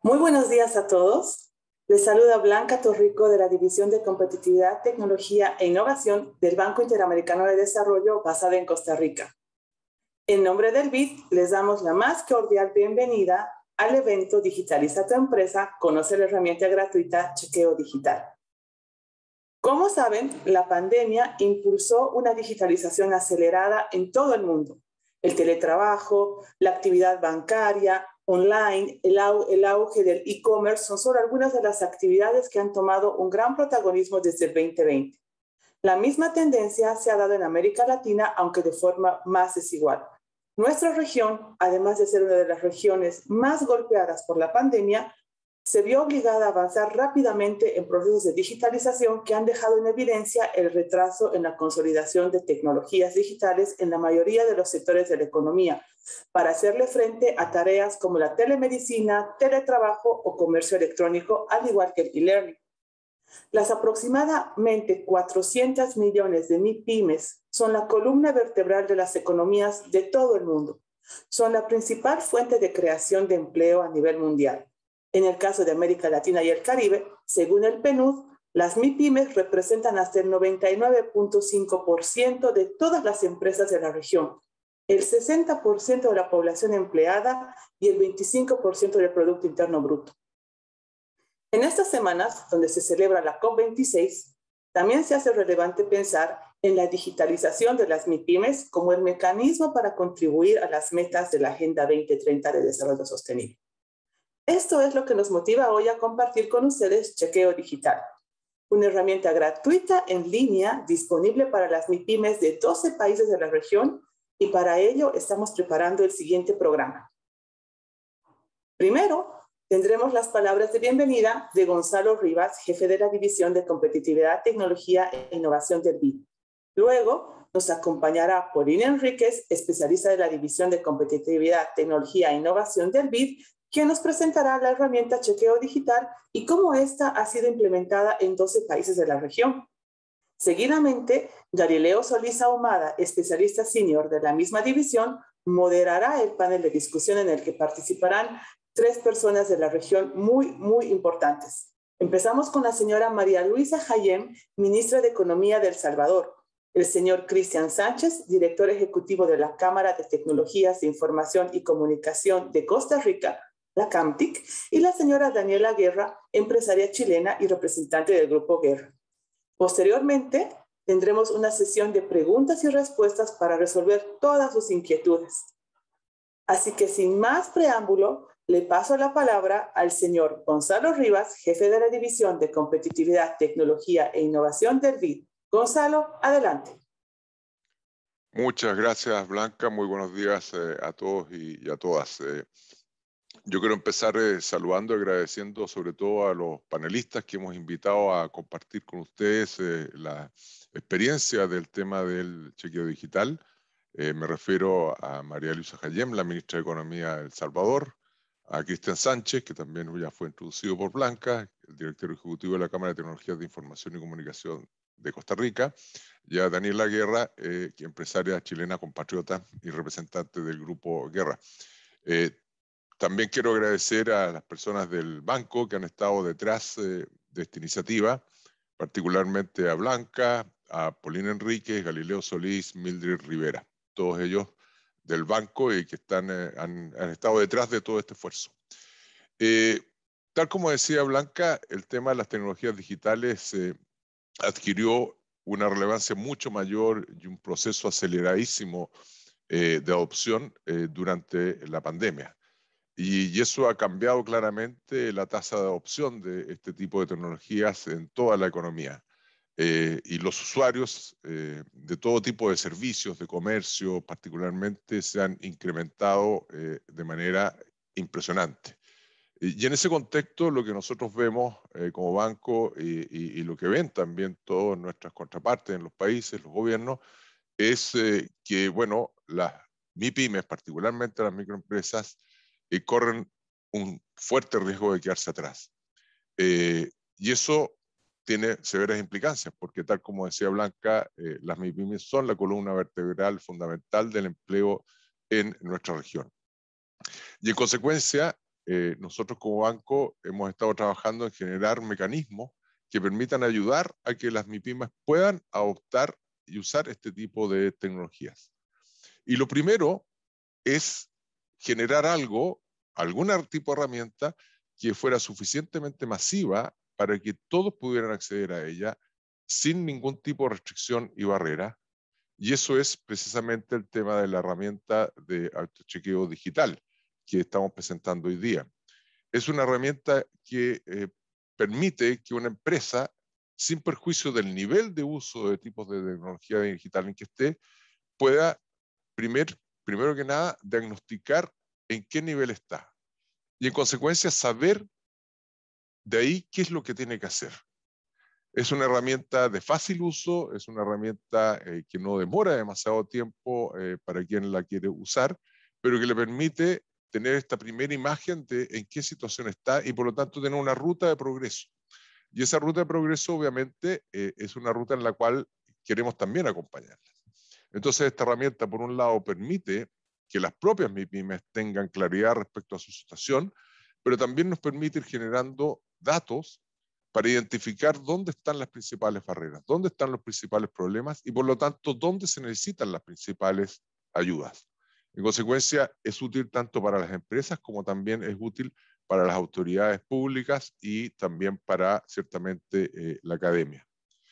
Muy buenos días a todos. Les saluda Blanca Torrico de la División de Competitividad, Tecnología e Innovación del Banco Interamericano de Desarrollo basada en Costa Rica. En nombre del BID, les damos la más cordial bienvenida al evento Digitaliza tu empresa, conoce la herramienta gratuita Chequeo Digital. Como saben, la pandemia impulsó una digitalización acelerada en todo el mundo. El teletrabajo, la actividad bancaria, online, el auge del e-commerce son solo algunas de las actividades que han tomado un gran protagonismo desde el 2020. La misma tendencia se ha dado en América Latina, aunque de forma más desigual. Nuestra región, además de ser una de las regiones más golpeadas por la pandemia, se vio obligada a avanzar rápidamente en procesos de digitalización que han dejado en evidencia el retraso en la consolidación de tecnologías digitales en la mayoría de los sectores de la economía, para hacerle frente a tareas como la telemedicina, teletrabajo o comercio electrónico, al igual que el e-learning. Las aproximadamente 400 millones de MIPYMES son la columna vertebral de las economías de todo el mundo. Son la principal fuente de creación de empleo a nivel mundial. En el caso de América Latina y el Caribe, según el PNUD, las MIPYMES representan hasta el 99.5% de todas las empresas de la región, el 60% de la población empleada y el 25% del Producto Interno Bruto. En estas semanas, donde se celebra la COP26, también se hace relevante pensar en la digitalización de las MIPYMES como el mecanismo para contribuir a las metas de la Agenda 2030 de Desarrollo Sostenible. Esto es lo que nos motiva hoy a compartir con ustedes Chequeo Digital, una herramienta gratuita en línea disponible para las MIPYMES de 12 países de la región, y para ello estamos preparando el siguiente programa. Primero, tendremos las palabras de bienvenida de Gonzalo Rivas, jefe de la División de Competitividad, Tecnología e Innovación del BID. Luego nos acompañará Paulina Enríquez, especialista de la División de Competitividad, Tecnología e Innovación del BID, quien nos presentará la herramienta Chequeo Digital y cómo esta ha sido implementada en 12 países de la región. Seguidamente, Galileo Solís Ahumada, especialista senior de la misma división, moderará el panel de discusión en el que participarán 3 personas de la región muy importantes. Empezamos con la señora María Luisa Jayem, ministra de Economía de El Salvador, el señor Cristian Sánchez, director ejecutivo de la Cámara de Tecnologías de Información y Comunicación de Costa Rica, la CAMTIC, y la señora Daniela Guerra, empresaria chilena y representante del Grupo Guerra. Posteriormente, tendremos una sesión de preguntas y respuestas para resolver todas sus inquietudes. Así que sin más preámbulo, le paso la palabra al señor Gonzalo Rivas, jefe de la División de Competitividad, Tecnología e Innovación del BID. Gonzalo, adelante. Muchas gracias, Blanca. Muy buenos días a todos y a todas. Yo quiero empezar saludando, agradeciendo sobre todo a los panelistas que hemos invitado a compartir con ustedes la experiencia del tema del chequeo digital. Me refiero a María Luisa Jayem, la ministra de Economía de El Salvador, a Cristian Sánchez, que también ya fue introducido por Blanca, el director ejecutivo de la Cámara de Tecnologías de Información y Comunicación de Costa Rica, y a Daniela Guerra, empresaria chilena compatriota y representante del Grupo Guerra. También quiero agradecer a las personas del banco que han estado detrás de esta iniciativa, particularmente a Blanca, a Paulina Enríquez, Galileo Solís, Mildred Rivera, todos ellos del banco y que han estado detrás de todo este esfuerzo. Tal como decía Blanca, el tema de las tecnologías digitales adquirió una relevancia mucho mayor y un proceso aceleradísimo de adopción durante la pandemia. Y eso ha cambiado claramente la tasa de adopción de este tipo de tecnologías en toda la economía. Y los usuarios de todo tipo de servicios, de comercio particularmente, se han incrementado de manera impresionante. Y en ese contexto, lo que nosotros vemos como banco y lo que ven también todas nuestras contrapartes en los países, los gobiernos, es que, bueno, las MIPYMES, particularmente las microempresas, corren un fuerte riesgo de quedarse atrás. Y eso tiene severas implicancias, porque tal como decía Blanca, las MIPYMES son la columna vertebral fundamental del empleo en nuestra región. Y en consecuencia, nosotros como banco hemos estado trabajando en generar mecanismos que permitan ayudar a que las MIPYMES puedan adoptar y usar este tipo de tecnologías. Y lo primero es generar algo, algún tipo de herramienta que fuera suficientemente masiva para que todos pudieran acceder a ella sin ningún tipo de restricción y barrera. Y eso es precisamente el tema de la herramienta de autochequeo digital que estamos presentando hoy día. Es una herramienta que permite que una empresa, sin perjuicio del nivel de uso de tipos de tecnología digital en que esté, pueda primero que nada diagnosticar en qué nivel está y en consecuencia saber de ahí qué es lo que tiene que hacer. Es una herramienta de fácil uso, es una herramienta que no demora demasiado tiempo para quien la quiere usar, pero que le permite tener esta primera imagen de en qué situación está y por lo tanto tener una ruta de progreso. Y esa ruta de progreso obviamente es una ruta en la cual queremos también acompañarla. Entonces esta herramienta por un lado permite que las propias MIPYMES tengan claridad respecto a su situación, pero también nos permite ir generando datos para identificar dónde están las principales barreras, dónde están los principales problemas y por lo tanto dónde se necesitan las principales ayudas. En consecuencia, es útil tanto para las empresas como también es útil para las autoridades públicas y también para ciertamente la academia.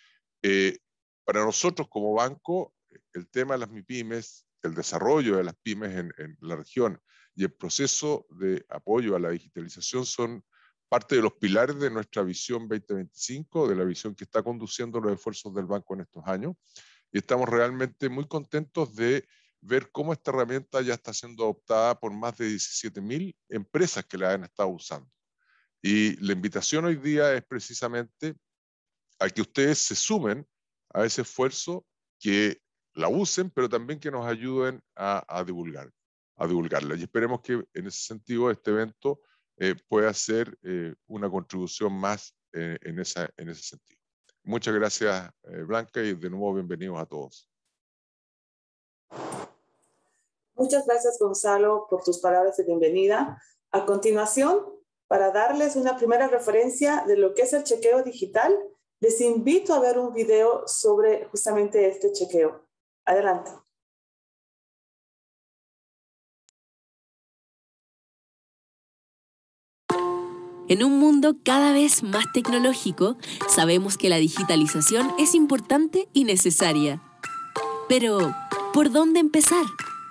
Para nosotros como banco, el tema de las MIPYMES, el desarrollo de las pymes en la región y el proceso de apoyo a la digitalización son parte de los pilares de nuestra visión 2025, de la visión que está conduciendo los esfuerzos del banco en estos años. Y estamos realmente muy contentos de ver cómo esta herramienta ya está siendo adoptada por más de 17.000 empresas que la han estado usando. Y la invitación hoy día es precisamente a que ustedes se sumen a ese esfuerzo, que la usen, pero también que nos ayuden a divulgarla. Y esperemos que en ese sentido este evento pueda ser una contribución más en ese sentido. Muchas gracias, Blanca, y de nuevo bienvenidos a todos. Muchas gracias, Gonzalo, por tus palabras de bienvenida. A continuación, para darles una primera referencia de lo que es el chequeo digital, les invito a ver un video sobre justamente este chequeo. Adelante. En un mundo cada vez más tecnológico, sabemos que la digitalización es importante y necesaria. Pero, ¿por dónde empezar?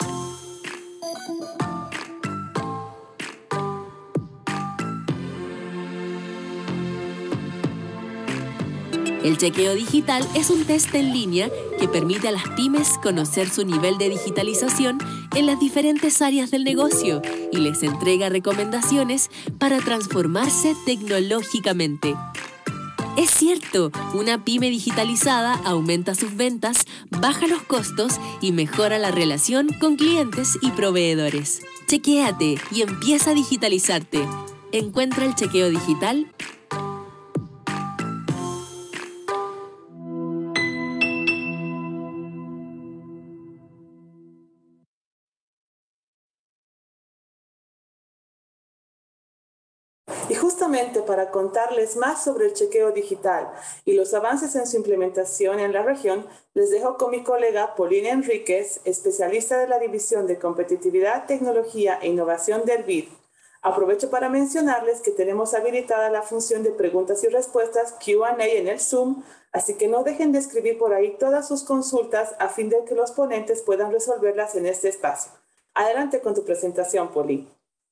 El chequeo digital es un test en línea que permite a las pymes conocer su nivel de digitalización en las diferentes áreas del negocio y les entrega recomendaciones para transformarse tecnológicamente. Es cierto, una pyme digitalizada aumenta sus ventas, baja los costos y mejora la relación con clientes y proveedores. Chequéate y empieza a digitalizarte. Encuentra el chequeo digital. Y justamente para contarles más sobre el chequeo digital y los avances en su implementación en la región, les dejo con mi colega Paulina Enríquez, especialista de la División de Competitividad, Tecnología e Innovación del BID. Aprovecho para mencionarles que tenemos habilitada la función de preguntas y respuestas Q&A en el Zoom, así que no dejen de escribir por ahí todas sus consultas a fin de que los ponentes puedan resolverlas en este espacio. Adelante con tu presentación, Paulina.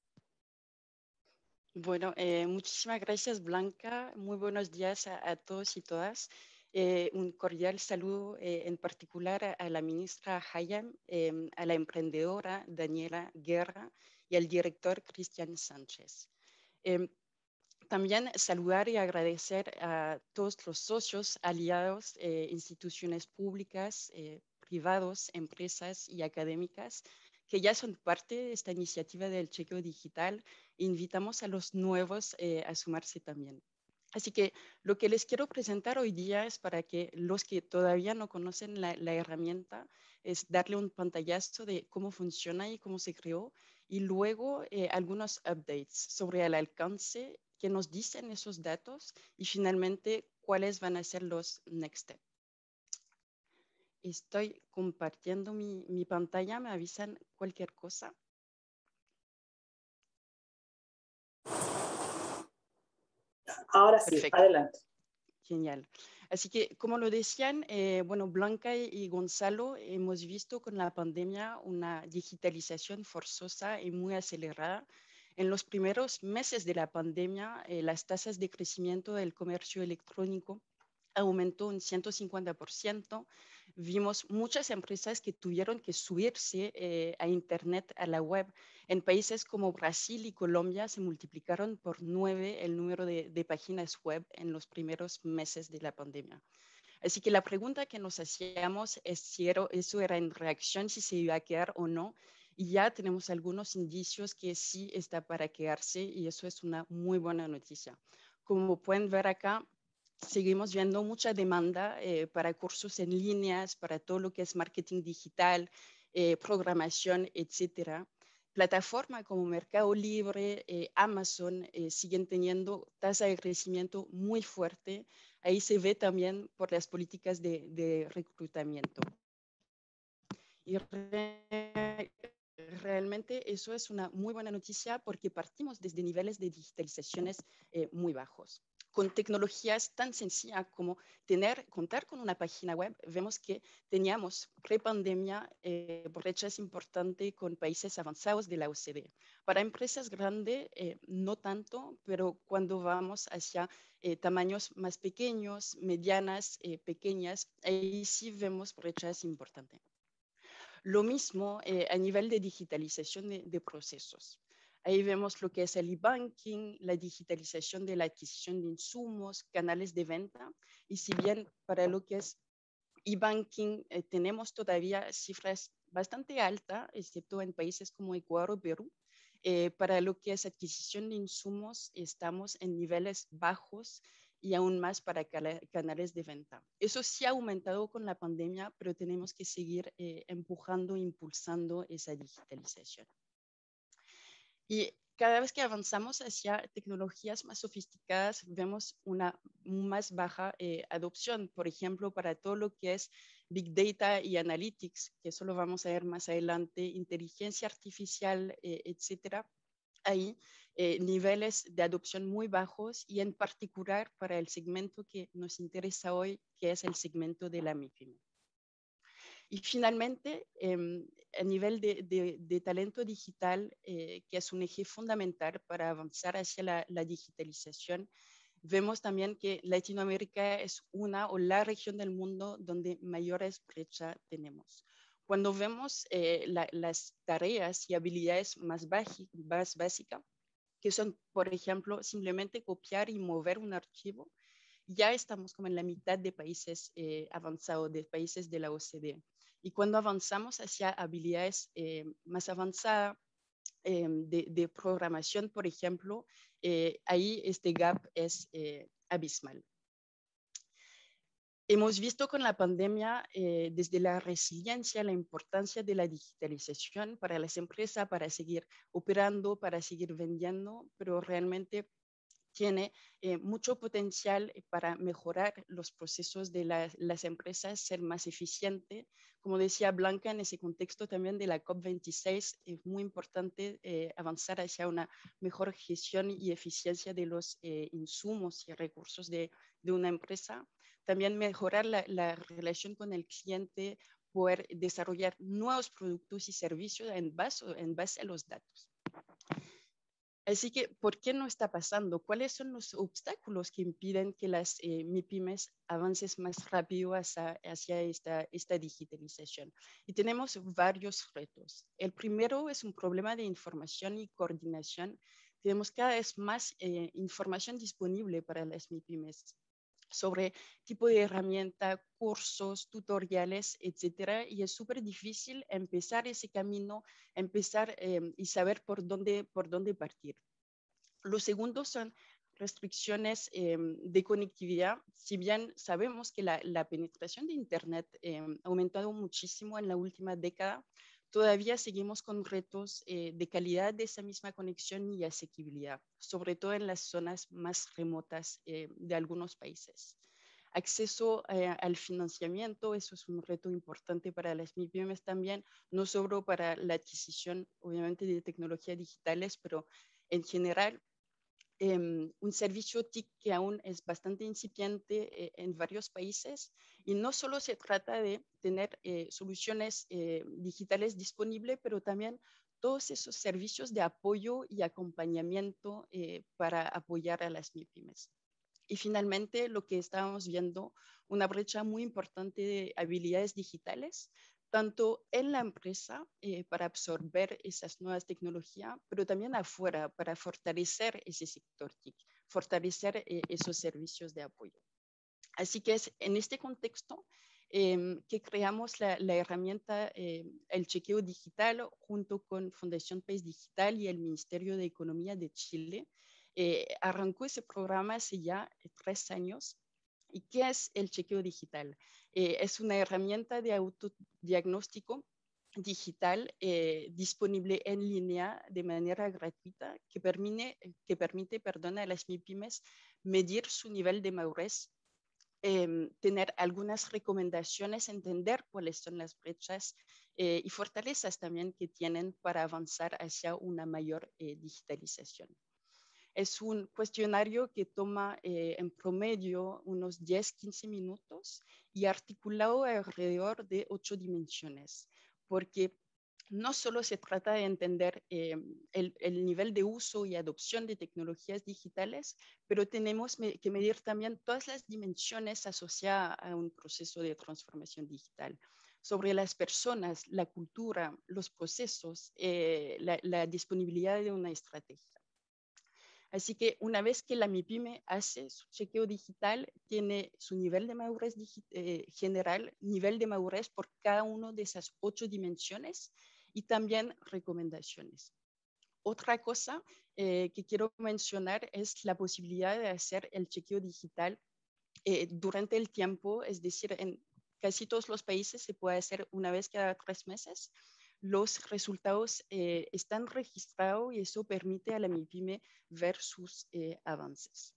Bueno, muchísimas gracias, Blanca. Muy buenos días a todos y todas. Un cordial saludo en particular a la ministra Hayam, a la emprendedora Daniela Guerra y al director Cristian Sánchez. También saludar y agradecer a todos los socios, aliados, instituciones públicas, privados, empresas y académicas que ya son parte de esta iniciativa del chequeo digital. Invitamos a los nuevos a sumarse también. Así que lo que les quiero presentar hoy día es para que los que todavía no conocen la herramienta, es darle un pantallazo de cómo funciona y cómo se creó, y luego algunos updates sobre el alcance que nos dicen esos datos y finalmente cuáles van a ser los next steps. Estoy compartiendo mi pantalla, me avisan cualquier cosa. Ahora sí, Perfecto. adelante. Genial. Así que, como lo decían, bueno, Blanca y Gonzalo, hemos visto con la pandemia una digitalización forzosa y muy acelerada. En los primeros meses de la pandemia, las tasas de crecimiento del comercio electrónico aumentó un 150%. Vimos muchas empresas que tuvieron que subirse a Internet, a la web. En países como Brasil y Colombia se multiplicaron por 9 el número de páginas web en los primeros meses de la pandemia. Así que la pregunta que nos hacíamos es si eso era en reacción, si se iba a quedar o no. Y ya tenemos algunos indicios que sí está para quedarse y eso es una muy buena noticia. Como pueden ver acá, seguimos viendo mucha demanda para cursos en líneas, para todo lo que es marketing digital, programación, etcétera. Plataformas como Mercado Libre, Amazon siguen teniendo tasa de crecimiento muy fuerte. Ahí se ve también por las políticas de reclutamiento. Y realmente eso es una muy buena noticia porque partimos desde niveles de digitalizaciones muy bajos. Con tecnologías tan sencillas como contar con una página web, vemos que teníamos pre-pandemia brechas importantes con países avanzados de la OCDE. Para empresas grandes, no tanto, pero cuando vamos hacia tamaños más pequeños, medianas, pequeñas, ahí sí vemos brechas importantes. Lo mismo a nivel de digitalización de procesos. Ahí vemos lo que es el e-banking, la digitalización de la adquisición de insumos, canales de venta. Y si bien para lo que es e-banking tenemos todavía cifras bastante altas, excepto en países como Ecuador o Perú, para lo que es adquisición de insumos estamos en niveles bajos y aún más para canales de venta. Eso sí ha aumentado con la pandemia, pero tenemos que seguir empujando, impulsando esa digitalización. Y cada vez que avanzamos hacia tecnologías más sofisticadas, vemos una más baja adopción, por ejemplo, para todo lo que es Big Data y Analytics, que eso lo vamos a ver más adelante, inteligencia artificial, etcétera. Hay niveles de adopción muy bajos y en particular para el segmento que nos interesa hoy, que es el segmento de la MIPYME. Y finalmente, a nivel de talento digital, que es un eje fundamental para avanzar hacia la digitalización, vemos también que Latinoamérica es una o la región del mundo donde mayores brechas tenemos. Cuando vemos las tareas y habilidades más básicas, que son, por ejemplo, simplemente copiar y mover un archivo, ya estamos como en la mitad de países avanzados, de países de la OCDE. Y cuando avanzamos hacia habilidades más avanzadas de programación, por ejemplo, ahí este gap es abismal. Hemos visto con la pandemia desde la resiliencia, la importancia de la digitalización para las empresas, para seguir operando, para seguir vendiendo, pero realmente tiene mucho potencial para mejorar los procesos de las empresas, ser más eficiente. Como decía Blanca, en ese contexto también de la COP26 es muy importante avanzar hacia una mejor gestión y eficiencia de los insumos y recursos de una empresa. También mejorar la relación con el cliente, poder desarrollar nuevos productos y servicios en base a los datos. Así que, ¿por qué no está pasando? ¿Cuáles son los obstáculos que impiden que las MIPYMES avancen más rápido hacia esta digitalización? Y tenemos varios retos. El primero es un problema de información y coordinación. Tenemos cada vez más información disponible para las MIPYMES sobre tipo de herramienta, cursos, tutoriales, etcétera. Y es súper difícil empezar ese camino, empezar y saber por dónde partir. Los segundos son restricciones de conectividad, si bien sabemos que la penetración de Internet ha aumentado muchísimo en la última década, todavía seguimos con retos de calidad de esa misma conexión y asequibilidad, sobre todo en las zonas más remotas de algunos países. Acceso al financiamiento, eso es un reto importante para las MIPYMES también, no solo para la adquisición, obviamente, de tecnologías digitales, pero en general, un servicio TIC que aún es bastante incipiente en varios países, y no solo se trata de tener soluciones digitales disponibles, pero también todos esos servicios de apoyo y acompañamiento para apoyar a las MIPYMES. Y finalmente, lo que estábamos viendo, una brecha muy importante de habilidades digitales, tanto en la empresa para absorber esas nuevas tecnologías, pero también afuera para fortalecer ese sector TIC, fortalecer esos servicios de apoyo. Así que es en este contexto que creamos la herramienta, el chequeo digital, junto con Fundación País Digital y el Ministerio de Economía de Chile. Arrancó ese programa hace ya 3 años. ¿Y qué es el chequeo digital? Es una herramienta de autodiagnóstico digital disponible en línea de manera gratuita que permite a las MIPYMES medir su nivel de madurez, tener algunas recomendaciones, entender cuáles son las brechas y fortalezas también que tienen para avanzar hacia una mayor digitalización. Es un cuestionario que toma en promedio unos 10-15 minutos y articulado alrededor de 8 dimensiones, porque no solo se trata de entender el nivel de uso y adopción de tecnologías digitales, pero tenemos que medir también todas las dimensiones asociadas a un proceso de transformación digital, sobre las personas, la cultura, los procesos, la disponibilidad de una estrategia. Así que una vez que la MIPYME hace su chequeo digital, tiene su nivel de madurez general, nivel de madurez por cada una de esas 8 dimensiones y también recomendaciones. Otra cosa que quiero mencionar es la posibilidad de hacer el chequeo digital durante el tiempo, es decir, en casi todos los países se puede hacer una vez cada 3 meses. Los resultados están registrados y eso permite a la MIPYME ver sus avances.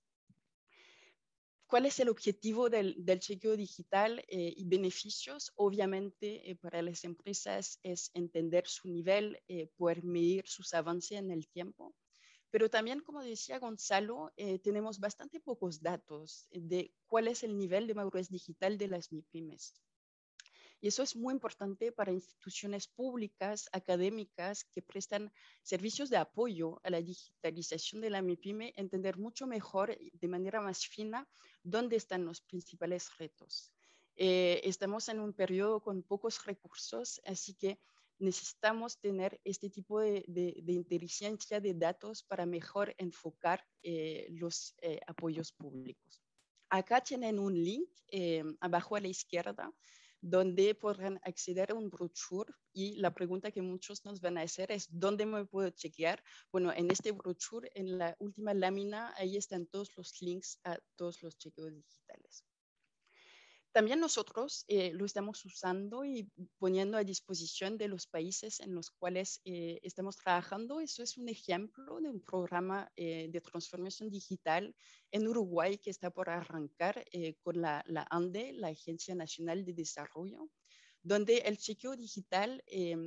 ¿Cuál es el objetivo del chequeo digital y beneficios? Obviamente, para las empresas es entender su nivel, poder medir sus avances en el tiempo. Pero también, como decía Gonzalo, tenemos bastante pocos datos de cuál es el nivel de madurez digital de las MIPYMES. Y eso es muy importante para instituciones públicas, académicas, que prestan servicios de apoyo a la digitalización de la MIPYME, entender mucho mejor, de manera más fina, dónde están los principales retos. Estamos en un periodo con pocos recursos, así que necesitamos tener este tipo de inteligencia de datos para mejor enfocar los apoyos públicos. Acá tienen un link abajo a la izquierda, donde podrán acceder a un brochure, y la pregunta que muchos nos van a hacer es ¿dónde me puedo chequear? Bueno, en este brochure, en la última lámina, ahí están todos los links a todos los chequeos digitales. También nosotros lo estamos usando y poniendo a disposición de los países en los cuales estamos trabajando. Eso es un ejemplo de un programa de transformación digital en Uruguay que está por arrancar con la ANDE, la Agencia Nacional de Desarrollo, donde el chequeo digital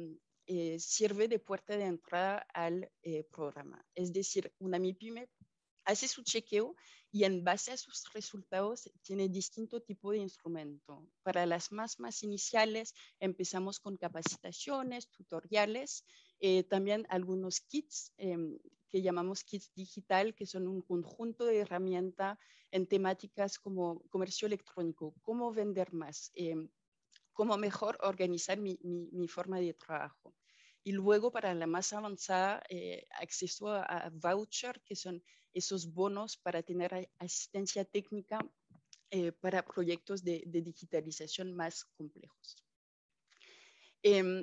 sirve de puerta de entrada al programa. Es decir, una MIPYME hace su chequeo y en base a sus resultados tiene distinto tipo de instrumento. Para las más iniciales empezamos con capacitaciones, tutoriales, también algunos kits que llamamos kits digital, que son un conjunto de herramientas en temáticas como comercio electrónico, cómo vender más, cómo mejor organizar mi forma de trabajo. Y luego para la más avanzada, acceso a voucher, que son esos bonos para tener asistencia técnica para proyectos de digitalización más complejos.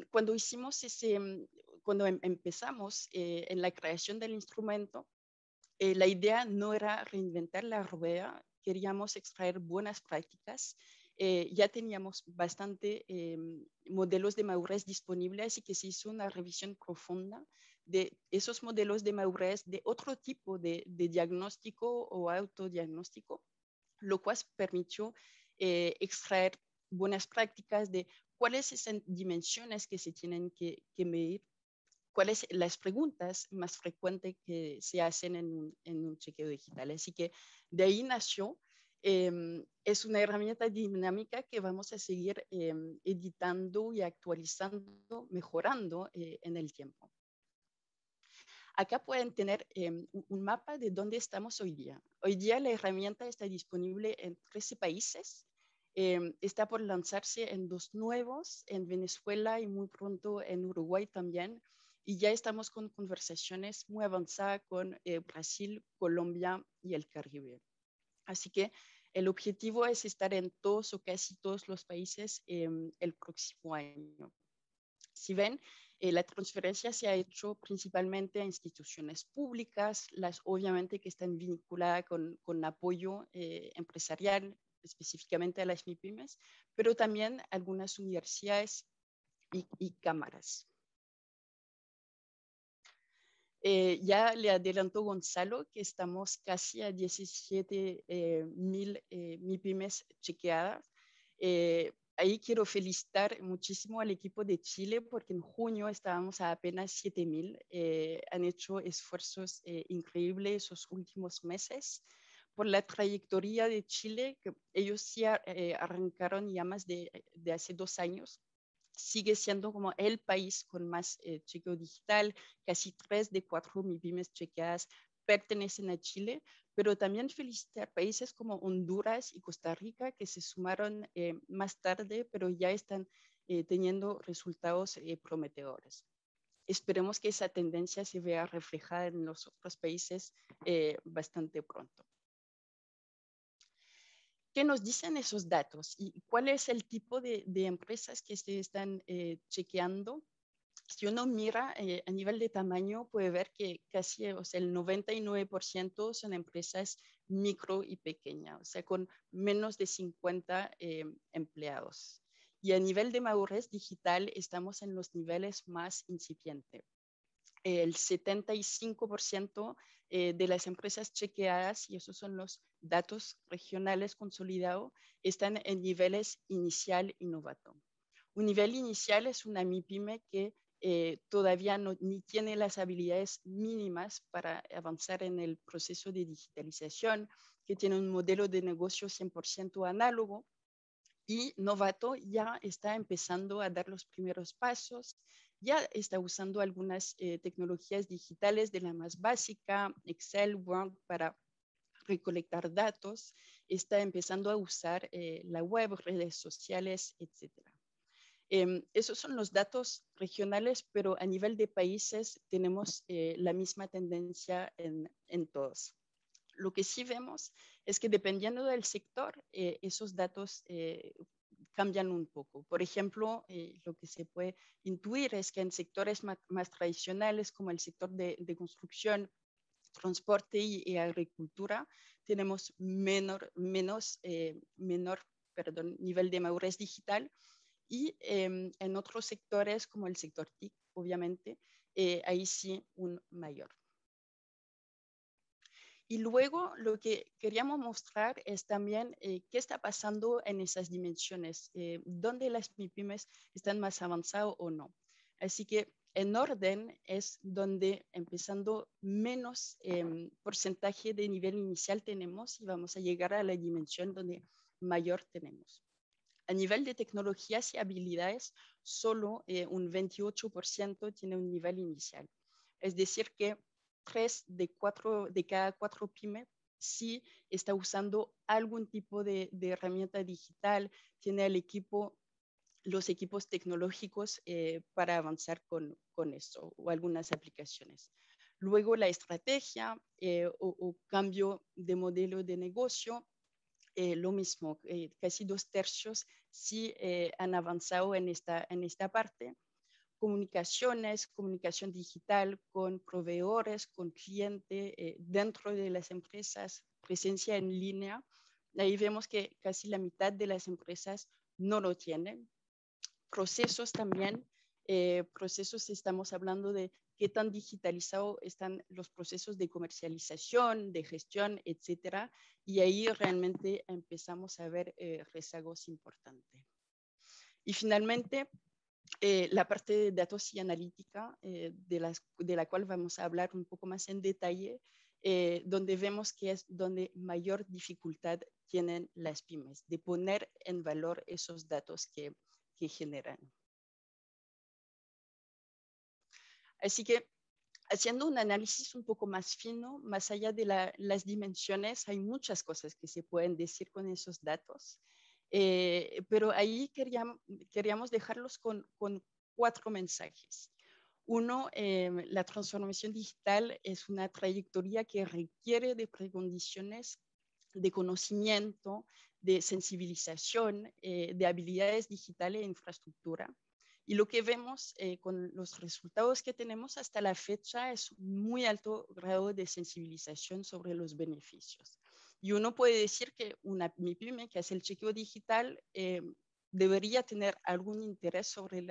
Cuando empezamos en la creación del instrumento, La idea no era reinventar la rueda, queríamos extraer buenas prácticas. Ya teníamos bastante modelos de madurez disponibles y que se hizo una revisión profunda de esos modelos de madurez de otro tipo de diagnóstico o autodiagnóstico, lo cual permitió extraer buenas prácticas de cuáles son dimensiones que se tienen que medir, cuáles las preguntas más frecuentes que se hacen en un chequeo digital. Así que de ahí nació. Es una herramienta dinámica que vamos a seguir editando y actualizando, mejorando en el tiempo. Acá pueden tener un mapa de dónde estamos hoy día. Hoy día la herramienta está disponible en 13 países. Está por lanzarse en 2 nuevos, en Venezuela y muy pronto en Uruguay también. Y ya estamos con conversaciones muy avanzadas con Brasil, Colombia y el Caribe. Así que el objetivo es estar en todos o casi todos los países el próximo año. Si ven, la transferencia se ha hecho principalmente a instituciones públicas, las obviamente que están vinculadas con apoyo empresarial, específicamente a las MIPYMES, pero también algunas universidades y cámaras. Ya le adelantó Gonzalo que estamos casi a 17,000 MIPYMES chequeadas. Ahí quiero felicitar muchísimo al equipo de Chile porque en junio estábamos a apenas 7,000. Han hecho esfuerzos increíbles esos últimos meses por la trayectoria de Chile, que ellos sí arrancaron ya más de hace 2 años. Sigue siendo como el país con más chequeo digital, casi 3 de 4 MIPYMES chequeadas pertenecen a Chile, pero también felicitar países como Honduras y Costa Rica que se sumaron más tarde, pero ya están teniendo resultados prometedores. Esperemos que esa tendencia se vea reflejada en los otros países bastante pronto. ¿Qué nos dicen esos datos y cuál es el tipo de empresas que se están chequeando? Si uno mira a nivel de tamaño, puede ver que casi el 99% son empresas micro y pequeñas, o sea, con menos de 50 empleados. Y a nivel de madurez digital, estamos en los niveles más incipientes. El 75% de las empresas chequeadas, y esos son los datos regionales consolidados, están en niveles inicial y novato. Un nivel inicial es una MIPYME que todavía ni tiene las habilidades mínimas para avanzar en el proceso de digitalización, que tiene un modelo de negocio 100% análogo, y novato ya está empezando a dar los primeros pasos, ya está usando algunas tecnologías digitales de la más básica, Excel, Word, para recolectar datos, está empezando a usar la web, redes sociales, etc. Esos son los datos regionales, pero a nivel de países tenemos la misma tendencia en todos. Lo que sí vemos es que dependiendo del sector, esos datos cambian un poco. Por ejemplo, lo que se puede intuir es que en sectores más tradicionales como el sector de construcción, transporte y agricultura, tenemos menor nivel de madurez digital. Y en otros sectores como el sector TIC, obviamente, ahí sí un mayor. Y luego lo que queríamos mostrar es también qué está pasando en esas dimensiones, dónde las MIPYMES están más avanzadas o no. Así que en orden es donde empezando menos porcentaje de nivel inicial tenemos y vamos a llegar a la dimensión donde mayor tenemos. A nivel de tecnologías y habilidades, solo un 28% tiene un nivel inicial. Es decir, que 3 de cada 4 pymes sí está usando algún tipo de herramienta digital, tiene los equipos tecnológicos para avanzar con eso o algunas aplicaciones. Luego la estrategia o cambio de modelo de negocio, lo mismo, casi 2/3 sí han avanzado en esta parte. comunicaciones, comunicación digital con proveedores, con clientes, dentro de las empresas, presencia en línea. Ahí vemos que casi la mitad de las empresas no lo tienen. Procesos también, procesos estamos hablando de qué tan digitalizados están los procesos de comercialización, de gestión, etcétera. Y ahí realmente empezamos a ver rezagos importantes. Y finalmente, la parte de datos y analítica, de la cual vamos a hablar un poco más en detalle, donde vemos que es donde mayor dificultad tienen las pymes de poner en valor esos datos que generan. Así que, haciendo un análisis un poco más fino, más allá de las dimensiones, hay muchas cosas que se pueden decir con esos datos, pero ahí queríamos dejarlos con 4 mensajes. Uno, la transformación digital es una trayectoria que requiere de precondiciones de conocimiento, de sensibilización, de habilidades digitales e infraestructura. Y lo que vemos con los resultados que tenemos hasta la fecha es un muy alto grado de sensibilización sobre los beneficios. Y uno puede decir que una MIPYME que hace el chequeo digital debería tener algún interés sobre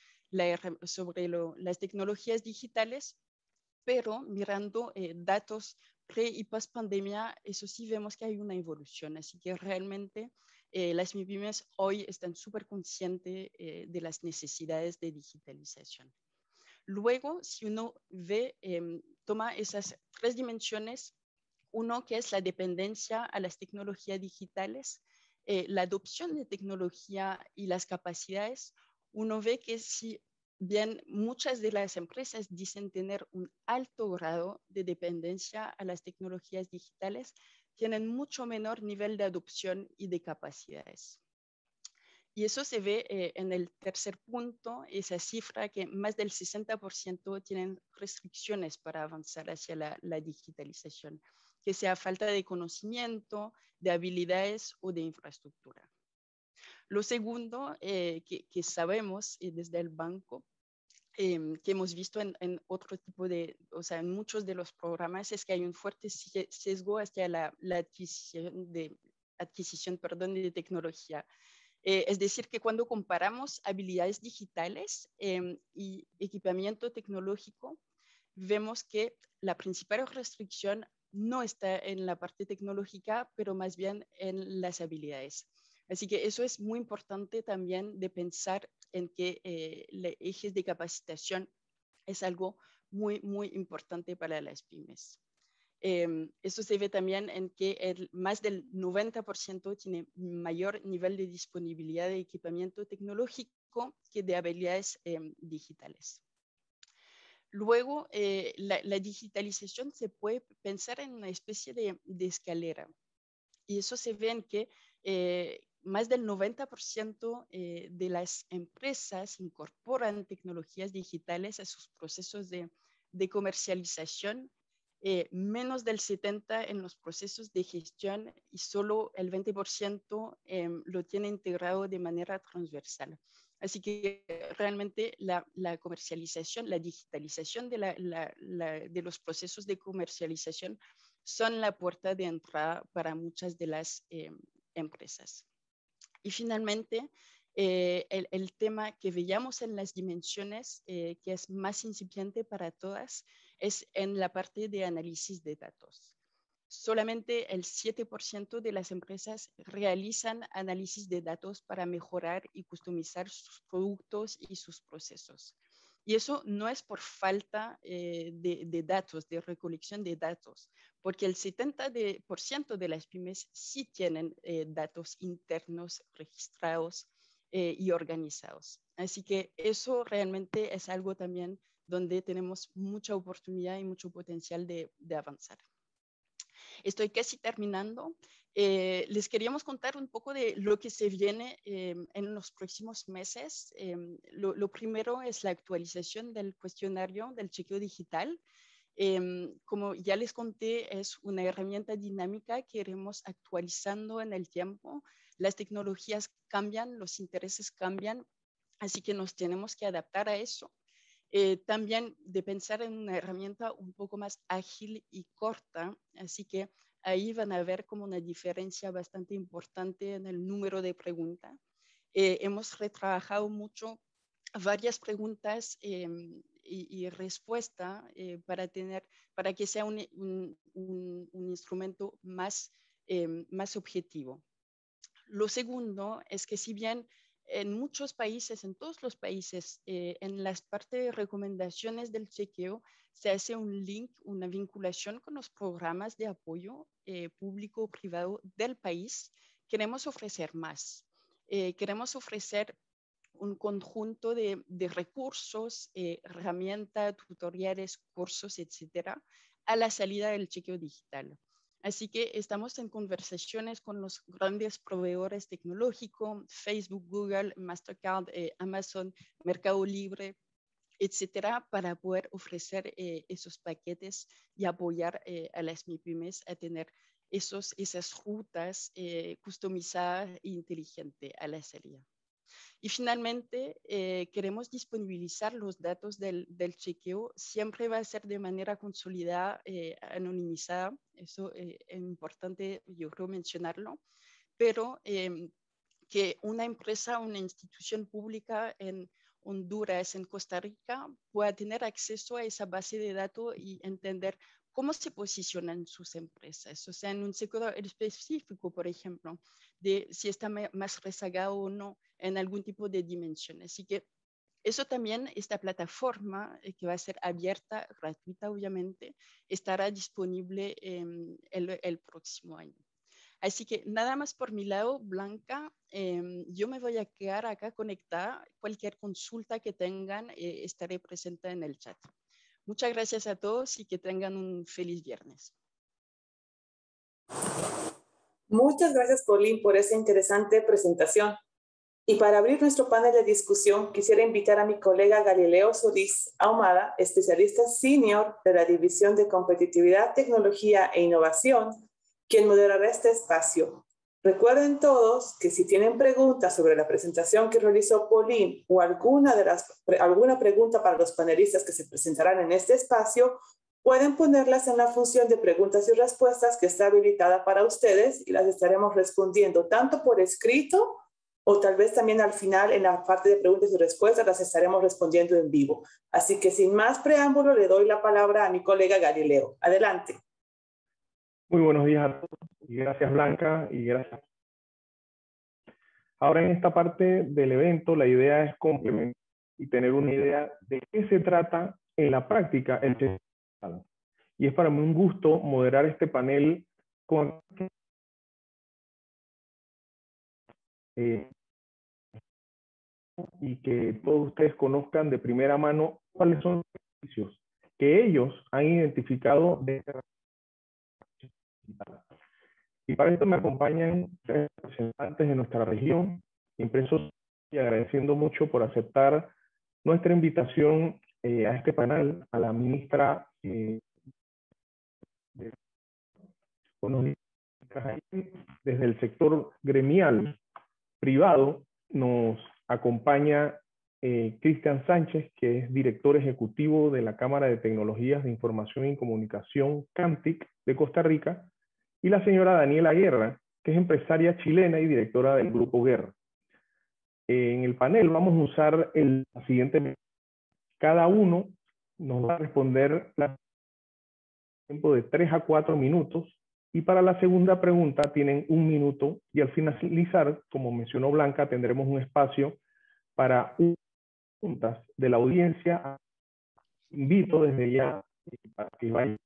las tecnologías digitales, pero mirando datos pre y post pandemia, eso sí vemos que hay una evolución. Así que realmente las MIPYMES hoy están súper conscientes de las necesidades de digitalización. Luego, si uno ve, toma esas 3 dimensiones, uno que es la dependencia a las tecnologías digitales, la adopción de tecnología y las capacidades, uno ve que si bien muchas de las empresas dicen tener un alto grado de dependencia a las tecnologías digitales, tienen mucho menor nivel de adopción y de capacidades. Y eso se ve en el tercer punto, esa cifra que más del 60% tienen restricciones para avanzar hacia la digitalización, que sea falta de conocimiento, de habilidades o de infraestructura. Lo segundo que sabemos desde el banco, que hemos visto en otro tipo de, o sea, en muchos de los programas, es que hay un fuerte sesgo hacia la adquisición de tecnología. Es decir, que cuando comparamos habilidades digitales y equipamiento tecnológico, vemos que la principal restricción no está en la parte tecnológica, pero más bien en las habilidades. Así que eso es muy importante también de pensar en que ejes de capacitación es algo muy, muy importante para las pymes. Esto se ve también en que más del 90% tiene mayor nivel de disponibilidad de equipamiento tecnológico que de habilidades digitales. Luego, la digitalización se puede pensar en una especie de escalera. Y eso se ve en que más del 90% de las empresas incorporan tecnologías digitales a sus procesos de comercialización, menos del 70% en los procesos de gestión y solo el 20% lo tiene integrado de manera transversal. Así que realmente la comercialización, la digitalización de los procesos de comercialización son la puerta de entrada para muchas de las empresas. Y finalmente, el tema que veíamos en las dimensiones, que es más incipiente para todas, es en la parte de análisis de datos. Solamente el 7% de las empresas realizan análisis de datos para mejorar y customizar sus productos y sus procesos. Y eso no es por falta de datos, de recolección de datos, porque el 70% de las pymes sí tienen datos internos registrados y organizados. Así que eso realmente es algo también donde tenemos mucha oportunidad y mucho potencial de avanzar. Estoy casi terminando. Les queríamos contar un poco de lo que se viene en los próximos meses. Lo primero es la actualización del cuestionario del chequeo digital. Como ya les conté, es una herramienta dinámica que iremos actualizando en el tiempo. Las tecnologías cambian, los intereses cambian, así que nos tenemos que adaptar a eso. También de pensar en una herramienta un poco más ágil y corta, así que ahí van a ver como una diferencia bastante importante en el número de preguntas. Hemos retrabajado mucho varias preguntas y respuesta para que sea un instrumento más objetivo. Lo segundo es que si bien en muchos países, en todos los países, en las partes de recomendaciones del chequeo, se hace un link, una vinculación con los programas de apoyo público o privado del país, queremos ofrecer más. Queremos ofrecer un conjunto de recursos, herramientas, tutoriales, cursos, etcétera, a la salida del chequeo digital. Así que estamos en conversaciones con los grandes proveedores tecnológicos, Facebook, Google, Mastercard, Amazon, Mercado Libre, etcétera, para poder ofrecer esos paquetes y apoyar a las MIPYMES a tener esas rutas customizadas e inteligentes a la salida. Y finalmente, queremos disponibilizar los datos del chequeo. Siempre va a ser de manera consolidada, anonimizada. Eso es importante, yo creo, mencionarlo. Pero que una empresa, una institución pública en Honduras, en Costa Rica, pueda tener acceso a esa base de datos y entender cómo se posicionan sus empresas. O sea, en un sector específico, por ejemplo, de si está más rezagado o no en algún tipo de dimensión. Así que eso también, esta plataforma que va a ser abierta, gratuita obviamente, estará disponible el próximo año. Así que nada más por mi lado, Blanca, yo me voy a quedar acá conectada. Cualquier consulta que tengan, estaré presente en el chat. Muchas gracias a todos y que tengan un feliz viernes. Muchas gracias, Pauline, por esa interesante presentación. Y para abrir nuestro panel de discusión, quisiera invitar a mi colega Galileo Solís Ahumada, especialista senior de la División de Competitividad, Tecnología e Innovación, quien moderará este espacio. Recuerden todos que si tienen preguntas sobre la presentación que realizó Pauline o alguna pregunta para los panelistas que se presentarán en este espacio, pueden ponerlas en la función de preguntas y respuestas que está habilitada para ustedes y las estaremos respondiendo tanto por escrito o tal vez también al final en la parte de preguntas y respuestas las estaremos respondiendo en vivo. Así que sin más preámbulo le doy la palabra a mi colega Galileo. Adelante. Muy buenos días a todos y gracias Blanca y gracias. Ahora en esta parte del evento la idea es complementar y tener una idea de qué se trata en la práctica el chequeo digital. Y es para mí un gusto moderar este panel con y que todos ustedes conozcan de primera mano cuáles son los beneficios que ellos han identificado de esta digital. Y para esto me acompañan representantes de nuestra región, impresos, y agradeciendo mucho por aceptar nuestra invitación a este panel, a la ministra desde el sector gremial privado, nos acompaña Cristian Sánchez, que es director ejecutivo de la Cámara de Tecnologías de Información y Comunicación, CAMTIC, de Costa Rica, y la señora Daniela Guerra, que es empresaria chilena y directora del Grupo Guerra. En el panel vamos a usar el siguiente. Cada uno nos va a responder en tiempo de 3 a 4 minutos, y para la segunda pregunta tienen 1 minuto, y al finalizar, como mencionó Blanca, tendremos un espacio para preguntas de la audiencia. Invito desde ya para que vayan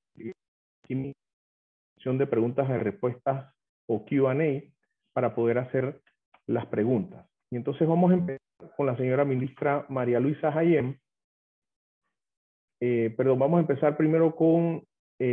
de preguntas y respuestas o Q&A para poder hacer las preguntas. Y entonces vamos a empezar con la señora ministra María Luisa Hayem. Vamos a empezar primero con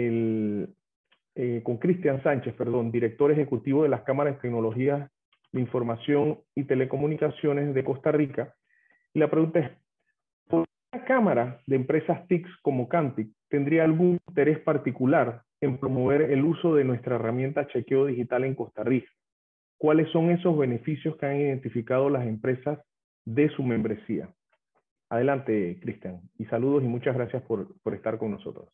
Cristian Sánchez, director ejecutivo de las Cámaras de Tecnologías de Información y Telecomunicaciones de Costa Rica. Y la pregunta es, ¿por qué la Cámara de Empresas TICs como CAMTIC tendría algún interés particular en promover el uso de nuestra herramienta chequeo digital en Costa Rica? ¿Cuáles son esos beneficios que han identificado las empresas de su membresía? Adelante, Cristian. Y saludos y muchas gracias por estar con nosotros.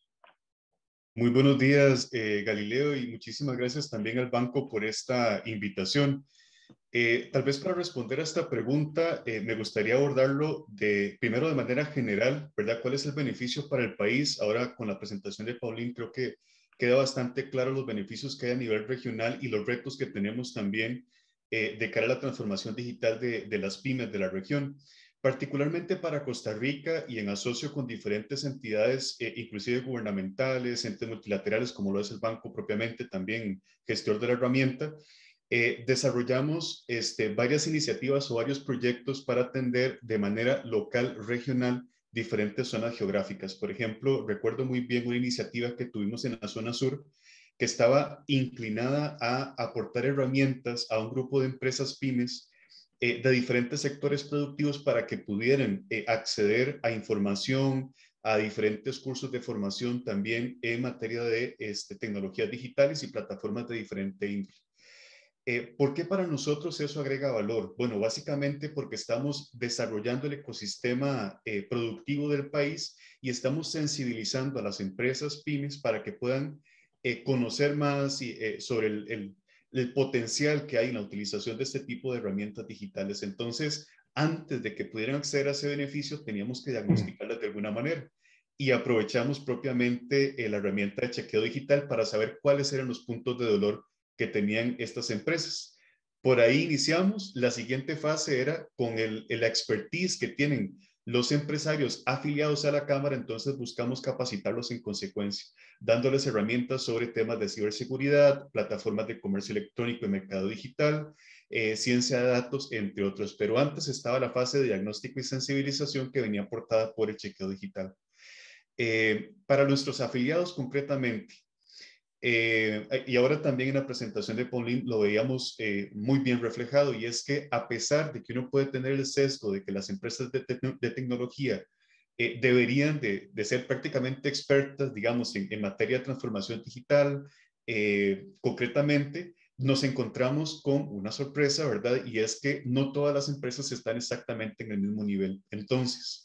Muy buenos días, Galileo, y muchísimas gracias también al banco por esta invitación. Tal vez para responder a esta pregunta, me gustaría abordarlo primero de manera general, ¿verdad? ¿Cuál es el beneficio para el país? Ahora con la presentación de Pauline creo que queda bastante claro los beneficios que hay a nivel regional y los retos que tenemos también de cara a la transformación digital de las pymes de la región. Particularmente para Costa Rica y en asocio con diferentes entidades, inclusive gubernamentales, entes multilaterales, como lo es el banco propiamente, también gestor de la herramienta, desarrollamos varias iniciativas o varios proyectos para atender de manera local, regional, diferentes zonas geográficas. Por ejemplo, recuerdo muy bien una iniciativa que tuvimos en la zona sur que estaba inclinada a aportar herramientas a un grupo de empresas pymes de diferentes sectores productivos para que pudieran acceder a información, a diferentes cursos de formación también en materia de tecnologías digitales y plataformas de diferente índole. ¿Por qué para nosotros eso agrega valor? Bueno, básicamente porque estamos desarrollando el ecosistema productivo del país y estamos sensibilizando a las empresas pymes para que puedan conocer más sobre el potencial que hay en la utilización de este tipo de herramientas digitales. Entonces, antes de que pudieran acceder a ese beneficio, teníamos que diagnosticarlas de alguna manera. Y aprovechamos propiamente la herramienta de chequeo digital para saber cuáles eran los puntos de dolor que tenían estas empresas. Por ahí iniciamos. La siguiente fase era con la expertise que tienen los empresarios afiliados a la Cámara, entonces buscamos capacitarlos en consecuencia, dándoles herramientas sobre temas de ciberseguridad, plataformas de comercio electrónico y mercado digital, ciencia de datos, entre otros. Pero antes estaba la fase de diagnóstico y sensibilización que venía aportada por el chequeo digital. Para nuestros afiliados concretamente, y ahora también en la presentación de Pauline lo veíamos muy bien reflejado, y es que a pesar de que uno puede tener el sesgo de que las empresas de tecnología deberían de ser prácticamente expertas, digamos, en materia de transformación digital, concretamente, nos encontramos con una sorpresa, ¿verdad? Y es que no todas las empresas están exactamente en el mismo nivel. Entonces,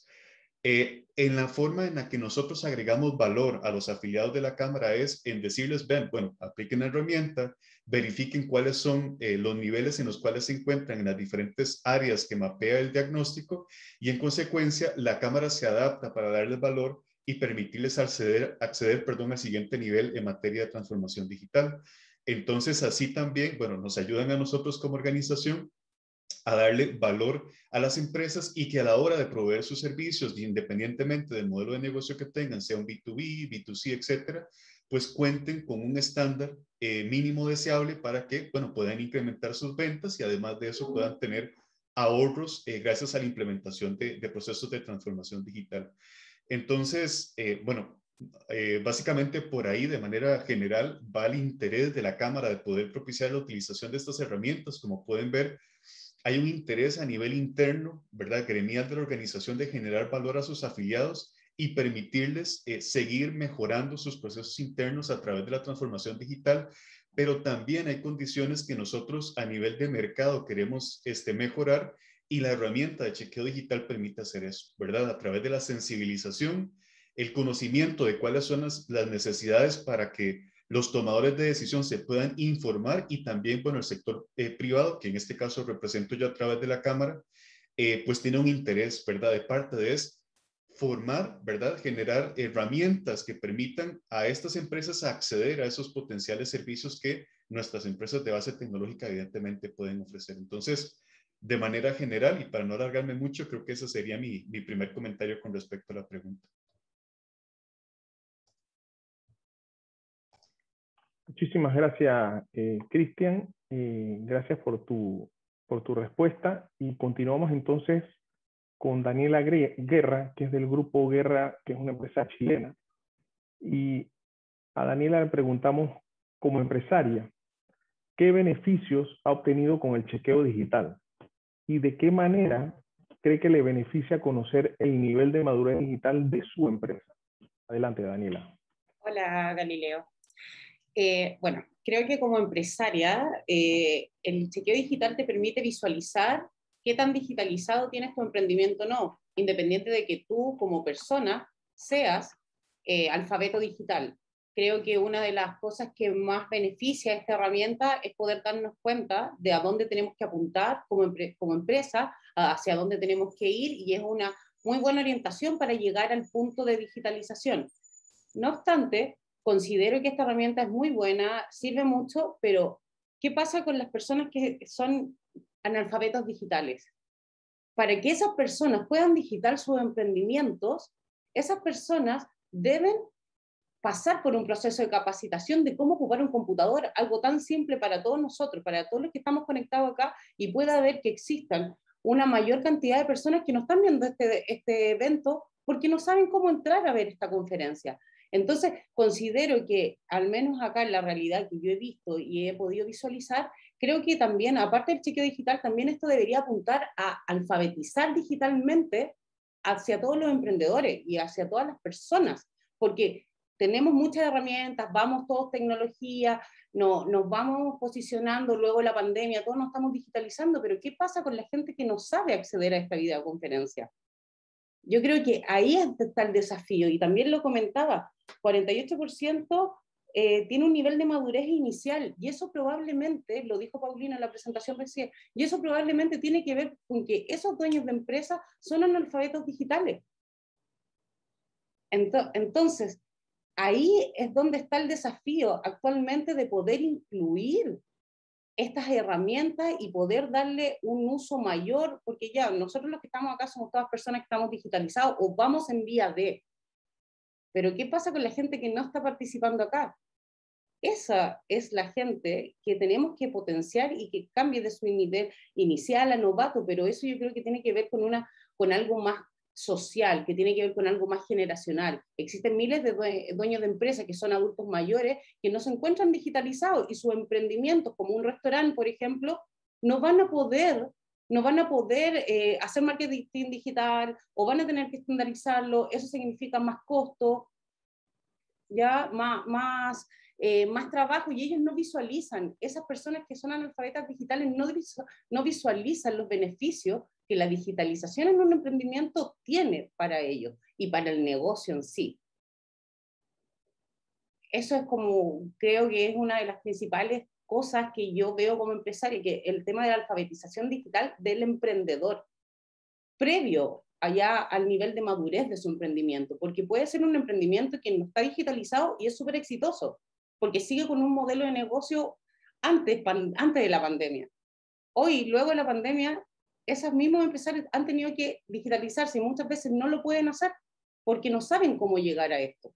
en la forma en la que nosotros agregamos valor a los afiliados de la Cámara es en decirles, ven, bueno, apliquen la herramienta, verifiquen cuáles son los niveles en los cuales se encuentran en las diferentes áreas que mapea el diagnóstico, y en consecuencia la Cámara se adapta para darles valor y permitirles acceder al siguiente nivel en materia de transformación digital. Entonces, así también, bueno, nos ayudan a nosotros como organización a darle valor a las empresas, y que a la hora de proveer sus servicios, independientemente del modelo de negocio que tengan, sea un B2B, B2C, etcétera, pues cuenten con un estándar mínimo deseable para que, bueno, puedan incrementar sus ventas y además de eso puedan tener ahorros gracias a la implementación de procesos de transformación digital. Entonces, bueno, básicamente por ahí de manera general va el interés de la Cámara de poder propiciar la utilización de estas herramientas. Como pueden ver, hay un interés a nivel interno, ¿verdad?, gremial de la organización, de generar valor a sus afiliados y permitirles seguir mejorando sus procesos internos a través de la transformación digital, pero también hay condiciones que nosotros a nivel de mercado queremos mejorar, y la herramienta de chequeo digital permite hacer eso, ¿verdad? A través de la sensibilización, el conocimiento de cuáles son las necesidades para que los tomadores de decisión se puedan informar, y también, bueno, el sector privado, que en este caso represento yo a través de la Cámara, pues tiene un interés, ¿verdad?, de parte de formar, ¿verdad?, generar herramientas que permitan a estas empresas acceder a esos potenciales servicios que nuestras empresas de base tecnológica evidentemente pueden ofrecer. Entonces, de manera general, y para no alargarme mucho, creo que ese sería mi primer comentario con respecto a la pregunta. Muchísimas gracias, Cristian. Gracias por tu respuesta. Y continuamos entonces con Daniela Guerra, que es del Grupo Guerra, que es una empresa chilena. Y a Daniela le preguntamos, como empresaria, ¿qué beneficios ha obtenido con el chequeo digital? ¿Y de qué manera cree que le beneficia conocer el nivel de madurez digital de su empresa? Adelante, Daniela. Hola, Galileo. Bueno, creo que como empresaria, el chequeo digital te permite visualizar qué tan digitalizado tienes tu emprendimiento o no. independiente de que tú como persona seas alfabeto digital. Creo que una de las cosas que más beneficia a esta herramienta es poder darnos cuenta de a dónde tenemos que apuntar como empresa, hacia dónde tenemos que ir, y es una muy buena orientación para llegar al punto de digitalización. No obstante, considero que esta herramienta es muy buena, sirve mucho, pero ¿qué pasa con las personas que son analfabetos digitales? Para que esas personas puedan digitar sus emprendimientos, esas personas deben pasar por un proceso de capacitación de cómo ocupar un computador, algo tan simple para todos nosotros, para todos los que estamos conectados acá, y pueda haber que existan una mayor cantidad de personas que no están viendo este evento porque no saben cómo entrar a ver esta conferencia. Entonces, considero que, al menos acá en la realidad que yo he visto y he podido visualizar, creo que también, aparte del chequeo digital, también esto debería apuntar a alfabetizar digitalmente hacia todos los emprendedores y hacia todas las personas, porque tenemos muchas herramientas, vamos todos tecnología, nos vamos posicionando luego de la pandemia, todos nos estamos digitalizando, pero ¿qué pasa con la gente que no sabe acceder a esta videoconferencia? Yo creo que ahí está el desafío, y también lo comentaba, 48% tiene un nivel de madurez inicial, y eso probablemente, lo dijo Paulina en la presentación recién, y eso probablemente tiene que ver con que esos dueños de empresas son analfabetos digitales. Entonces, ahí es donde está el desafío actualmente de poder incluir estas herramientas y poder darle un uso mayor, porque ya nosotros los que estamos acá somos todas personas que estamos digitalizados o vamos en vía de. Pero ¿qué pasa con la gente que no está participando acá? Esa es la gente que tenemos que potenciar y que cambie de su nivel inicial a novato, pero eso yo creo que tiene que ver con algo más social, que tiene que ver con algo más generacional. Existen miles de dueños de empresas que son adultos mayores que no se encuentran digitalizados, y sus emprendimientos, como un restaurante, por ejemplo, no van a poder hacer marketing digital, o van a tener que estandarizarlo. Eso significa más costo, ya más trabajo, y ellos no visualizan, esas personas que son analfabetas digitales no visualizan los beneficios que la digitalización en un emprendimiento tiene para ellos y para el negocio en sí. Eso es creo que es una de las principales cosas que yo veo como empresaria, que el tema de la alfabetización digital del emprendedor, previo allá al nivel de madurez de su emprendimiento, porque puede ser un emprendimiento que no está digitalizado y es súper exitoso, porque sigue con un modelo de negocio antes de la pandemia. Hoy, luego de la pandemia, esos mismos empresarios han tenido que digitalizarse y muchas veces no lo pueden hacer porque no saben cómo llegar a esto.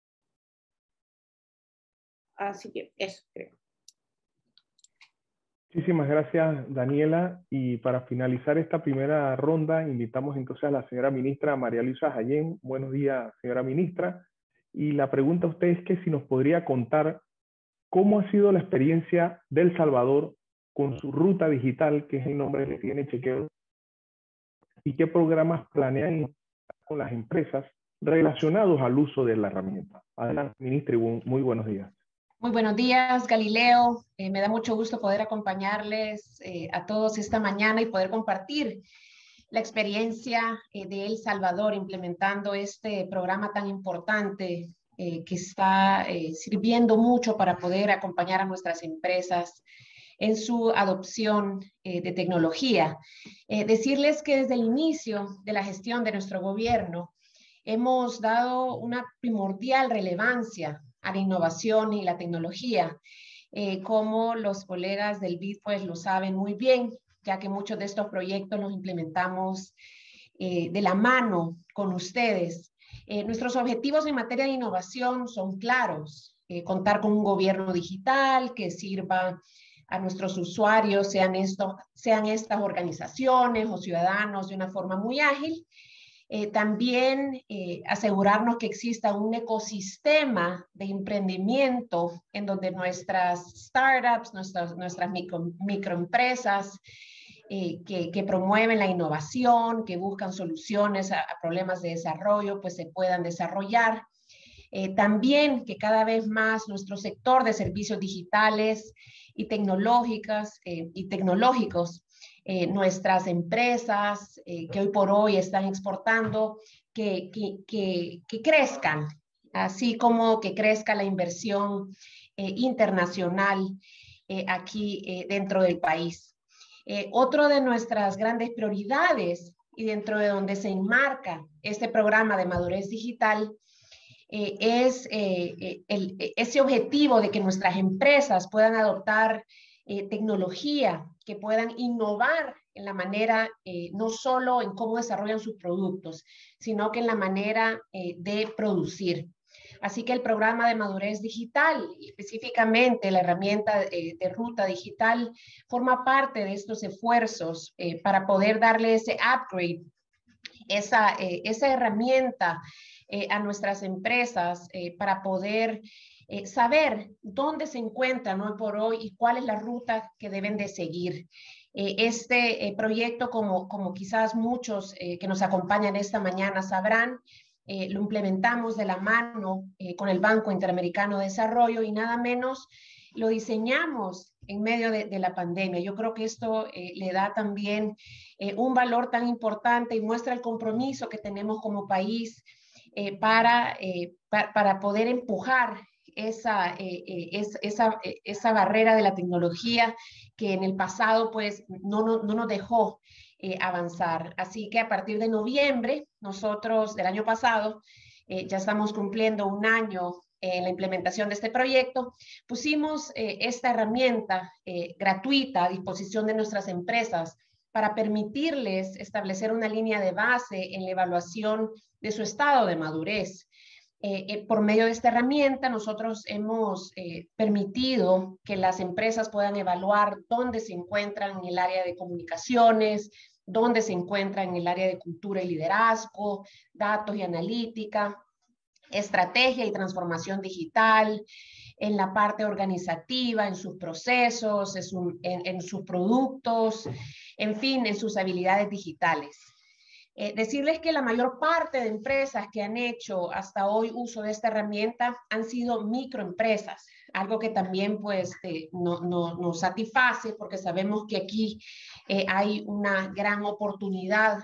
Así que eso creo. Muchísimas gracias, Daniela. Y para finalizar esta primera ronda, invitamos entonces a la señora ministra María Luisa Jayén. Buenos días, señora ministra. Y la pregunta a usted es que si nos podría contar cómo ha sido la experiencia de El Salvador con su ruta digital, que es el nombre que tiene Chequeo, y qué programas planean con las empresas relacionados al uso de la herramienta. Adelante, ministra, y muy buenos días. Muy buenos días, Galileo. Me da mucho gusto poder acompañarles a todos esta mañana y poder compartir la experiencia de El Salvador implementando este programa tan importante que está sirviendo mucho para poder acompañar a nuestras empresas en su adopción de tecnología. Decirles que desde el inicio de la gestión de nuestro gobierno hemos dado una primordial relevancia a la innovación y la tecnología, como los colegas del BID pues lo saben muy bien, ya que muchos de estos proyectos los implementamos de la mano con ustedes. Nuestros objetivos en materia de innovación son claros: contar con un gobierno digital que sirva a nuestros usuarios, sean estas organizaciones o ciudadanos, de una forma muy ágil. También asegurarnos que exista un ecosistema de emprendimiento en donde nuestras startups, nuestras microempresas que promueven la innovación, que buscan soluciones a problemas de desarrollo, pues se puedan desarrollar. También que cada vez más nuestro sector de servicios digitales y tecnológicos nuestras empresas que hoy por hoy están exportando, que crezcan, así como que crezca la inversión internacional aquí dentro del país. Otro de nuestras grandes prioridades y dentro de donde se enmarca este programa de madurez digital es ese objetivo de que nuestras empresas puedan adoptar tecnología, que puedan innovar en la manera, no solo en cómo desarrollan sus productos, sino que en la manera de producir. Así que el programa de madurez digital, específicamente la herramienta de ruta digital, forma parte de estos esfuerzos para poder darle ese upgrade, esa herramienta a nuestras empresas para poder saber dónde se encuentran hoy por hoy y cuál es la ruta que deben de seguir. Este proyecto, como quizás muchos que nos acompañan esta mañana sabrán, lo implementamos de la mano con el Banco Interamericano de Desarrollo y nada menos lo diseñamos en medio de la pandemia. Yo creo que esto le da también un valor tan importante y muestra el compromiso que tenemos como país para poder empujar esa barrera de la tecnología que en el pasado pues no nos dejó avanzar. Así que a partir de noviembre, nosotros del año pasado, ya estamos cumpliendo un año en la implementación de este proyecto, pusimos esta herramienta gratuita a disposición de nuestras empresas para permitirles establecer una línea de base en la evaluación de su estado de madurez. Por medio de esta herramienta, nosotros hemos permitido que las empresas puedan evaluar dónde se encuentran en el área de comunicaciones, dónde se encuentran en el área de cultura y liderazgo, datos y analítica, estrategia y transformación digital, en la parte organizativa, en sus procesos, en sus productos, en fin, en sus habilidades digitales. Decirles que la mayor parte de empresas que han hecho hasta hoy uso de esta herramienta han sido microempresas, algo que también pues nos satisface porque sabemos que aquí hay una gran oportunidad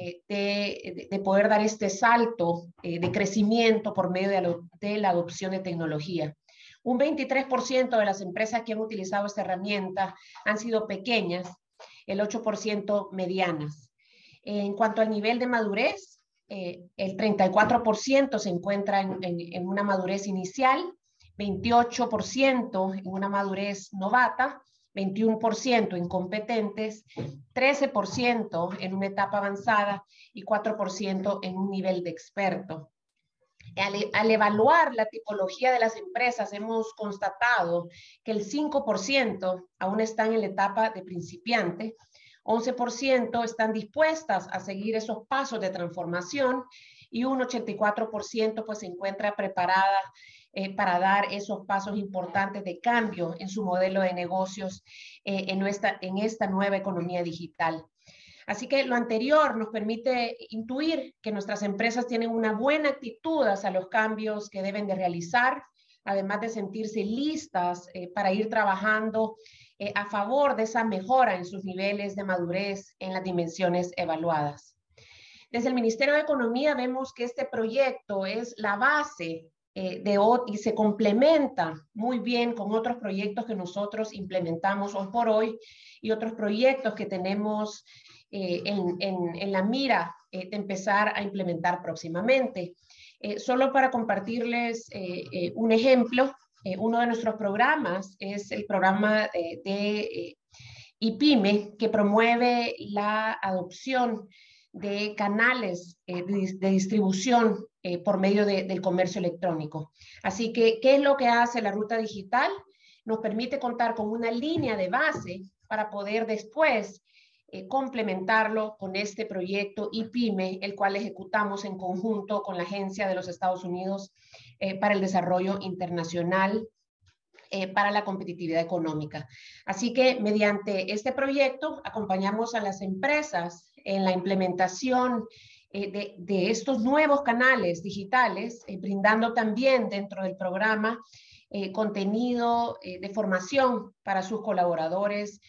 de poder dar este salto de crecimiento por medio de la adopción de tecnología. Un 23% de las empresas que han utilizado esta herramienta han sido pequeñas, el 8% medianas. En cuanto al nivel de madurez, el 34% se encuentra en una madurez inicial, 28% en una madurez novata, 21% incompetentes, 13% en una etapa avanzada y 4% en un nivel de experto. Al evaluar la tipología de las empresas, hemos constatado que el 5% aún están en la etapa de principiante, 11% están dispuestas a seguir esos pasos de transformación y un 84% pues se encuentra preparada para dar esos pasos importantes de cambio en su modelo de negocios en esta nueva economía digital. Así que lo anterior nos permite intuir que nuestras empresas tienen una buena actitud hacia los cambios que deben de realizar, además de sentirse listas para ir trabajando a favor de esa mejora en sus niveles de madurez en las dimensiones evaluadas. Desde el Ministerio de Economía vemos que este proyecto es la base y se complementa muy bien con otros proyectos que nosotros implementamos hoy por hoy y otros proyectos que tenemos en la mira de empezar a implementar próximamente. Solo para compartirles un ejemplo, uno de nuestros programas es el programa de IPYME, que promueve la adopción de canales de distribución por medio del comercio electrónico. Así que, ¿qué es lo que hace la ruta digital? Nos permite contar con una línea de base para poder después complementarlo con este proyecto IPYME, el cual ejecutamos en conjunto con la Agencia de los Estados Unidos para el Desarrollo Internacional para la Competitividad Económica. Así que mediante este proyecto acompañamos a las empresas en la implementación de estos nuevos canales digitales, brindando también dentro del programa contenido de formación para sus colaboradores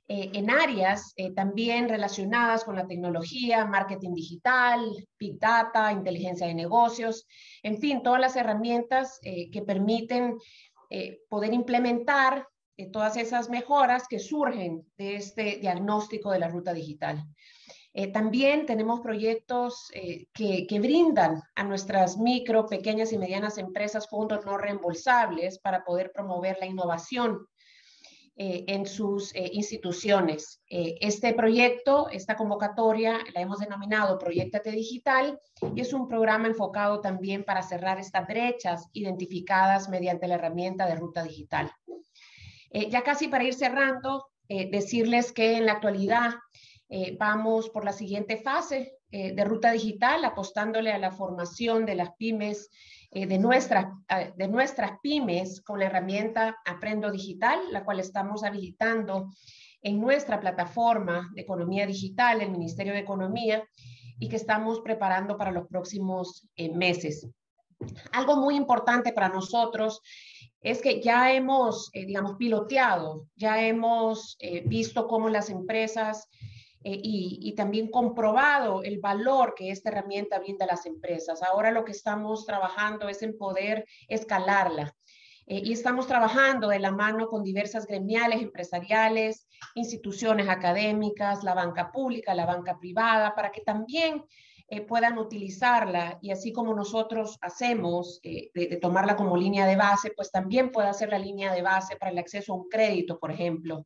en áreas también relacionadas con la tecnología, marketing digital, big data, inteligencia de negocios, en fin, todas las herramientas que permiten poder implementar todas esas mejoras que surgen de este diagnóstico de la ruta digital. También tenemos proyectos que brindan a nuestras micro, pequeñas y medianas empresas fondos no reembolsables para poder promover la innovación en sus instituciones. Este proyecto, esta convocatoria, la hemos denominado Proyéctate Digital, y es un programa enfocado también para cerrar estas brechas identificadas mediante la herramienta de ruta digital. Ya casi para ir cerrando, decirles que en la actualidad vamos por la siguiente fase de ruta digital, apostándole a la formación de las pymes, de nuestras pymes con la herramienta Aprendo Digital, la cual estamos habilitando en nuestra plataforma de economía digital, el Ministerio de Economía, y que estamos preparando para los próximos meses. Algo muy importante para nosotros es que ya hemos, digamos, piloteado, ya hemos visto cómo las empresas y también comprobado el valor que esta herramienta brinda a las empresas. Ahora lo que estamos trabajando es en poder escalarla. Y estamos trabajando de la mano con diversas gremiales, empresariales, instituciones académicas, la banca pública, la banca privada, para que también puedan utilizarla, y así como nosotros hacemos de tomarla como línea de base, pues también pueda ser la línea de base para el acceso a un crédito, por ejemplo.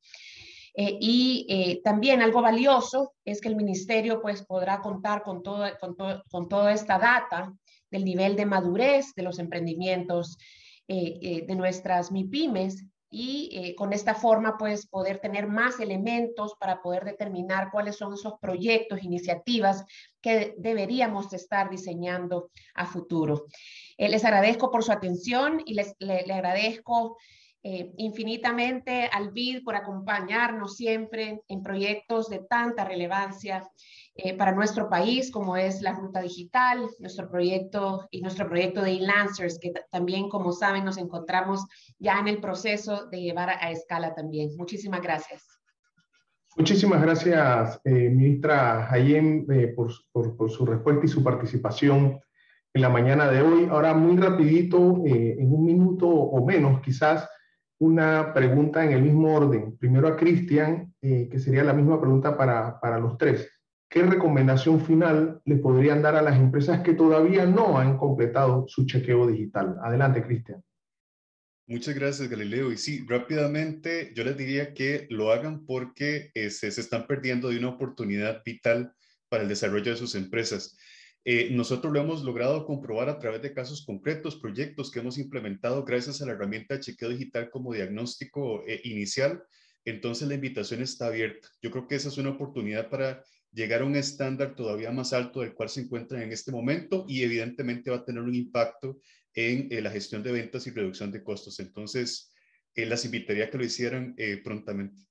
También algo valioso es que el ministerio pues podrá contar con toda esta data del nivel de madurez de los emprendimientos de nuestras MIPYMES, y con esta forma pues poder tener más elementos para poder determinar cuáles son esos proyectos, iniciativas que deberíamos estar diseñando a futuro. Les agradezco por su atención y le agradezco infinitamente al BID por acompañarnos siempre en proyectos de tanta relevancia para nuestro país, como es la Ruta Digital, nuestro proyecto de e-Lancers, que también, como saben, nos encontramos ya en el proceso de llevar a escala también. Muchísimas gracias. Muchísimas gracias, ministra Hayem, por su respuesta y su participación en la mañana de hoy. Ahora, muy rapidito, en un minuto o menos quizás, una pregunta en el mismo orden. Primero a Cristian, que sería la misma pregunta para los tres. ¿Qué recomendación final le podrían dar a las empresas que todavía no han completado su chequeo digital? Adelante, Cristian. Muchas gracias, Galileo. Y sí, rápidamente yo les diría que lo hagan porque se están perdiendo de una oportunidad vital para el desarrollo de sus empresas. Nosotros lo hemos logrado comprobar a través de casos concretos, proyectos que hemos implementado gracias a la herramienta de chequeo digital como diagnóstico inicial. Entonces la invitación está abierta. Yo creo que esa es una oportunidad para llegar a un estándar todavía más alto del cual se encuentran en este momento, y evidentemente va a tener un impacto en la gestión de ventas y reducción de costos. Entonces, las invitaría a que lo hicieran prontamente.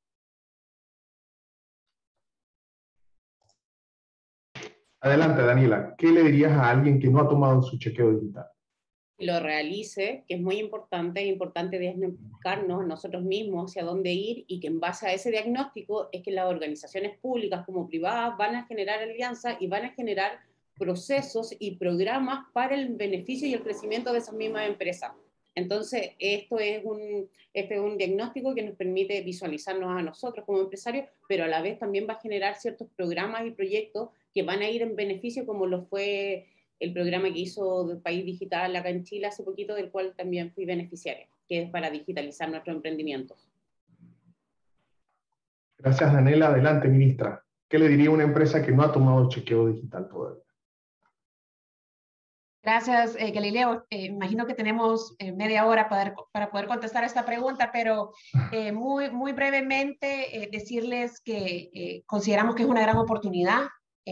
Adelante, Daniela. ¿Qué le dirías a alguien que no ha tomado su chequeo digital? Lo realice, que es muy importante. Es importante diagnosticarnos nosotros mismos hacia dónde ir, y que en base a ese diagnóstico es que las organizaciones públicas como privadas van a generar alianzas y van a generar procesos y programas para el beneficio y el crecimiento de esas mismas empresas. Entonces, este es un diagnóstico que nos permite visualizarnos a nosotros como empresarios, pero a la vez también va a generar ciertos programas y proyectos que van a ir en beneficio, como lo fue el programa que hizo del País Digital acá en Chile hace poquito, del cual también fui beneficiaria, que es para digitalizar nuestros emprendimientos. Gracias, Daniela. Adelante, ministra. ¿Qué le diría a una empresa que no ha tomado chequeo digital todavía? Gracias, Galileo. Imagino que tenemos media hora para poder contestar esta pregunta, pero muy brevemente decirles que consideramos que es una gran oportunidad.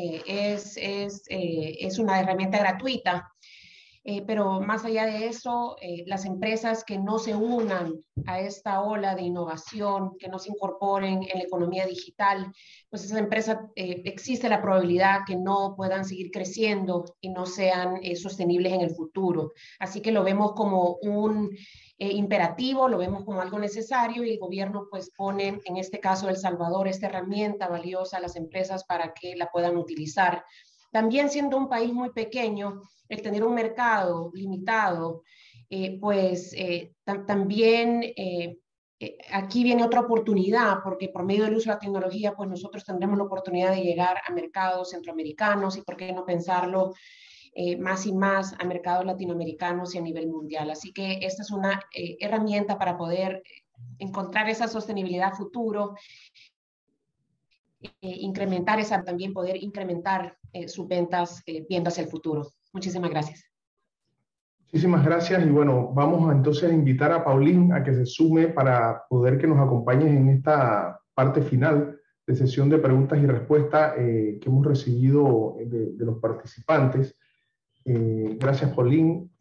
Es una herramienta gratuita, pero más allá de eso, las empresas que no se unan a esta ola de innovación, que no se incorporen en la economía digital, pues esas empresas existe la probabilidad que no puedan seguir creciendo y no sean sostenibles en el futuro. Así que lo vemos como un imperativo, lo vemos como algo necesario y el gobierno pues pone, en este caso El Salvador, esta herramienta valiosa a las empresas para que la puedan utilizar. También siendo un país muy pequeño, el tener un mercado limitado, también aquí viene otra oportunidad, porque por medio del uso de la tecnología, pues nosotros tendremos la oportunidad de llegar a mercados centroamericanos y por qué no pensarlo más y más a mercados latinoamericanos y a nivel mundial. Así que esta es una herramienta para poder encontrar esa sostenibilidad futuro, incrementar esa, también poder incrementar sus ventas viendo hacia el futuro. Muchísimas gracias. Muchísimas gracias y bueno, vamos entonces a invitar a Pauline a que se sume para poder que nos acompañes en esta parte final de sesión de preguntas y respuestas que hemos recibido de los participantes. Gracias, Pauline.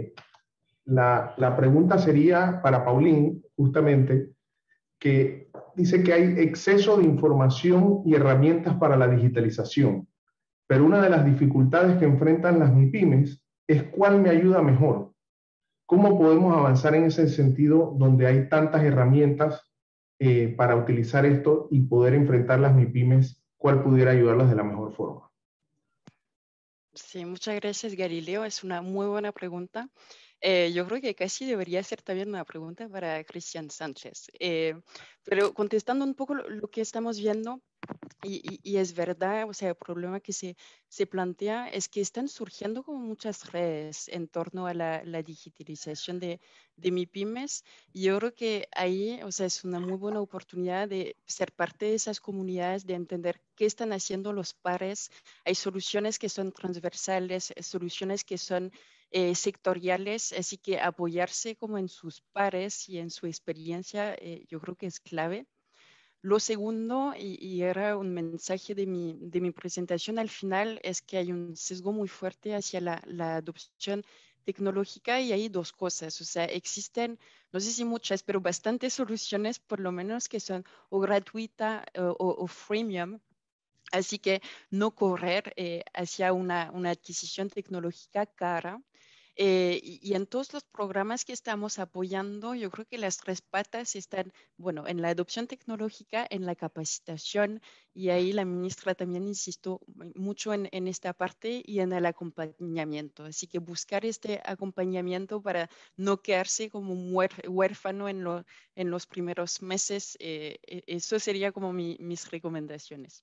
La pregunta sería para Pauline, justamente, que dice que hay exceso de información y herramientas para la digitalización, pero una de las dificultades que enfrentan las MIPYMES es cuál me ayuda mejor. ¿Cómo podemos avanzar en ese sentido donde hay tantas herramientas para utilizar esto y poder enfrentar las MIPYMES? ¿Cuál pudiera ayudarlas de la mejor forma? Sí, muchas gracias, Galileo. Es una muy buena pregunta. Yo creo que casi debería ser también una pregunta para Cristian Sánchez. Pero contestando un poco lo que estamos viendo, y es verdad, o sea, el problema que se plantea es que están surgiendo como muchas redes en torno a la digitalización de MIPYMES. Y yo creo que ahí, o sea, es una muy buena oportunidad de ser parte de esas comunidades, de entender qué están haciendo los pares. Hay soluciones que son transversales, soluciones que son sectoriales, así que apoyarse como en sus pares y en su experiencia, yo creo que es clave. Lo segundo, y era un mensaje de mi presentación al final, es que hay un sesgo muy fuerte hacia la adopción tecnológica y hay dos cosas, o sea, existen, no sé si muchas, pero bastantes soluciones, por lo menos que son o gratuita o freemium. Así que no correr hacia una adquisición tecnológica cara. Y en todos los programas que estamos apoyando, yo creo que las tres patas están, bueno, en la adopción tecnológica, en la capacitación, y ahí la ministra también insistió mucho en esta parte y en el acompañamiento. Así que buscar este acompañamiento para no quedarse como huérfano en los primeros meses, eso sería como mis recomendaciones.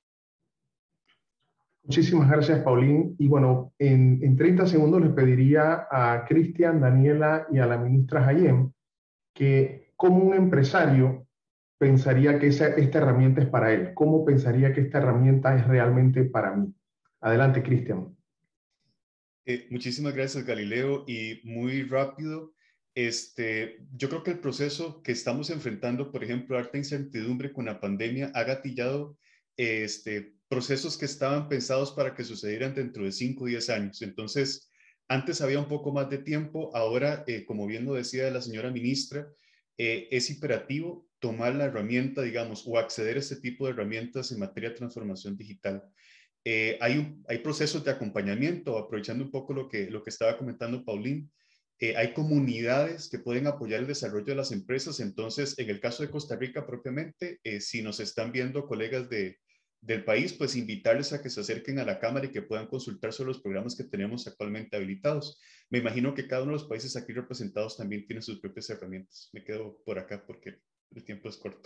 Muchísimas gracias, Pauline. Y bueno, en 30 segundos les pediría a Cristian, Daniela y a la ministra Hayem que como un empresario pensaría que esta herramienta es para él. ¿Cómo pensaría que esta herramienta es realmente para mí? Adelante, Cristian. Muchísimas gracias, Galileo. Y muy rápido, yo creo que el proceso que estamos enfrentando, por ejemplo, harta incertidumbre con la pandemia, ha gatillado procesos que estaban pensados para que sucedieran dentro de 5 o 10 años. Entonces, antes había un poco más de tiempo, ahora, como bien lo decía la señora ministra, es imperativo tomar la herramienta, digamos, o acceder a este tipo de herramientas en materia de transformación digital. Hay procesos de acompañamiento, aprovechando un poco lo que estaba comentando Pauline. Hay comunidades que pueden apoyar el desarrollo de las empresas. Entonces, en el caso de Costa Rica propiamente, si nos están viendo colegas del país, pues invitarles a que se acerquen a la Cámara y que puedan consultar sobre los programas que tenemos actualmente habilitados. Me imagino que cada uno de los países aquí representados también tiene sus propias herramientas. Me quedo por acá porque el tiempo es corto.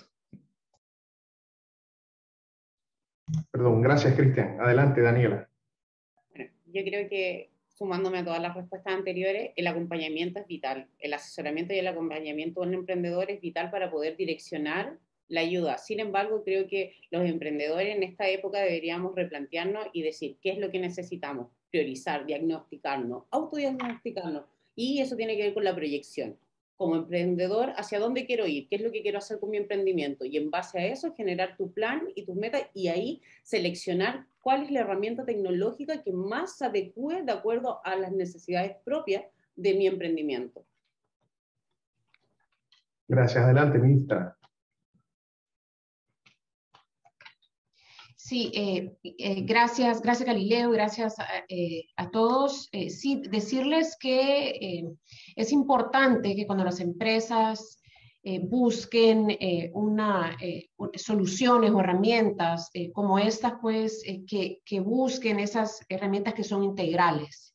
Perdón, gracias, Cristian. Adelante, Daniela. Bueno, yo creo que, sumándome a todas las respuestas anteriores, el acompañamiento es vital. El asesoramiento y el acompañamiento de un emprendedor es vital para poder direccionar la ayuda. Sin embargo, creo que los emprendedores en esta época deberíamos replantearnos y decir qué es lo que necesitamos, priorizar, diagnosticarnos, autodiagnosticarnos. Y eso tiene que ver con la proyección. Como emprendedor, ¿hacia dónde quiero ir? ¿Qué es lo que quiero hacer con mi emprendimiento? Y en base a eso, generar tu plan y tus metas y ahí seleccionar cuál es la herramienta tecnológica que más se adecue de acuerdo a las necesidades propias de mi emprendimiento. Gracias. Adelante, ministra. Sí, gracias Galileo, gracias a todos. Sí, decirles que es importante que cuando las empresas busquen soluciones o herramientas como estas, pues que busquen esas herramientas que son integrales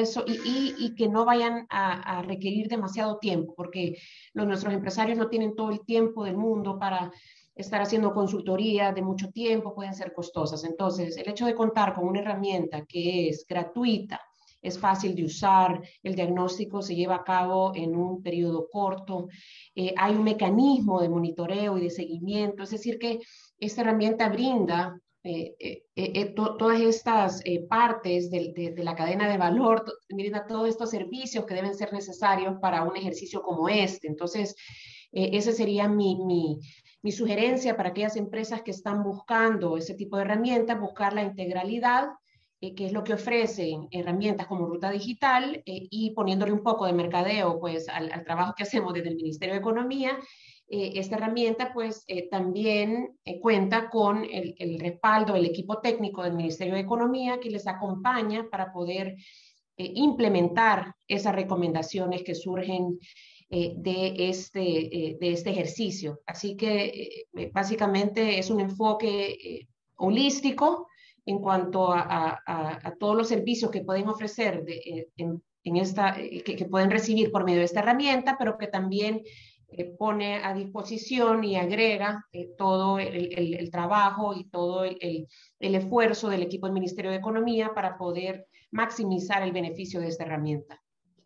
y que no vayan a requerir demasiado tiempo, porque nuestros empresarios no tienen todo el tiempo del mundo para estar haciendo consultoría de mucho tiempo, pueden ser costosas. Entonces, el hecho de contar con una herramienta que es gratuita, es fácil de usar, el diagnóstico se lleva a cabo en un periodo corto, hay un mecanismo de monitoreo y de seguimiento, es decir, que esta herramienta brinda todas estas partes de la cadena de valor, brinda todos estos servicios que deben ser necesarios para un ejercicio como este. Entonces, esa sería mi sugerencia para aquellas empresas que están buscando ese tipo de herramientas, buscar la integralidad, que es lo que ofrecen herramientas como Ruta Digital, y poniéndole un poco de mercadeo pues, al trabajo que hacemos desde el Ministerio de Economía. Esta herramienta pues también cuenta con el respaldo del equipo técnico del Ministerio de Economía, que les acompaña para poder implementar esas recomendaciones que surgen de este ejercicio. Así que básicamente es un enfoque holístico en cuanto a todos los servicios que pueden ofrecer que pueden recibir por medio de esta herramienta, pero que también pone a disposición y agrega todo el trabajo y todo el esfuerzo del equipo del Ministerio de Economía para poder maximizar el beneficio de esta herramienta.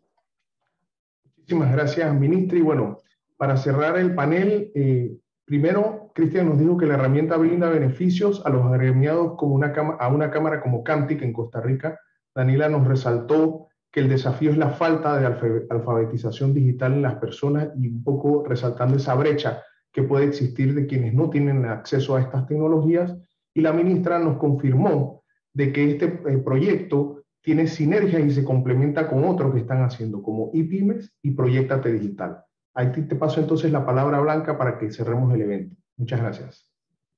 Muchísimas gracias, ministra. Y bueno, para cerrar el panel, primero, Cristian nos dijo que la herramienta brinda beneficios a los agremiados a una cámara como CAMTIC en Costa Rica. Daniela nos resaltó que el desafío es la falta de alfabetización digital en las personas y un poco resaltando esa brecha que puede existir de quienes no tienen acceso a estas tecnologías. Y la ministra nos confirmó de que este proyecto tiene sinergias y se complementa con otros que están haciendo, como IPymes y Proyectate Digital. Ahí te paso entonces la palabra, Blanca, para que cerremos el evento. Muchas gracias.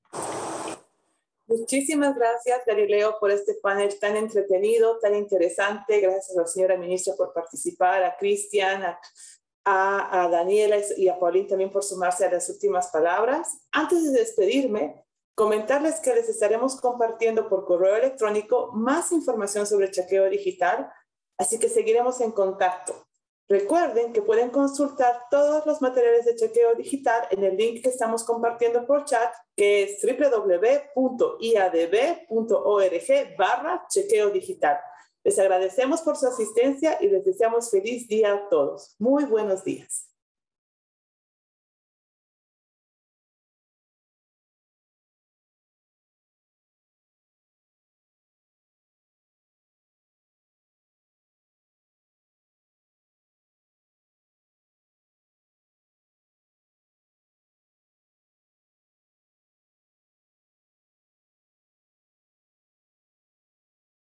Muchísimas gracias, Galileo, por este panel tan entretenido, tan interesante. Gracias a la señora ministra por participar, a Cristian, a Daniela y a Paulín también por sumarse a las últimas palabras. Antes de despedirme, comentarles que les estaremos compartiendo por correo electrónico más información sobre chequeo digital, así que seguiremos en contacto. Recuerden que pueden consultar todos los materiales de chequeo digital en el link que estamos compartiendo por chat, que es www.iadb.org/chequeo digital. Les agradecemos por su asistencia y les deseamos feliz día a todos. Muy buenos días.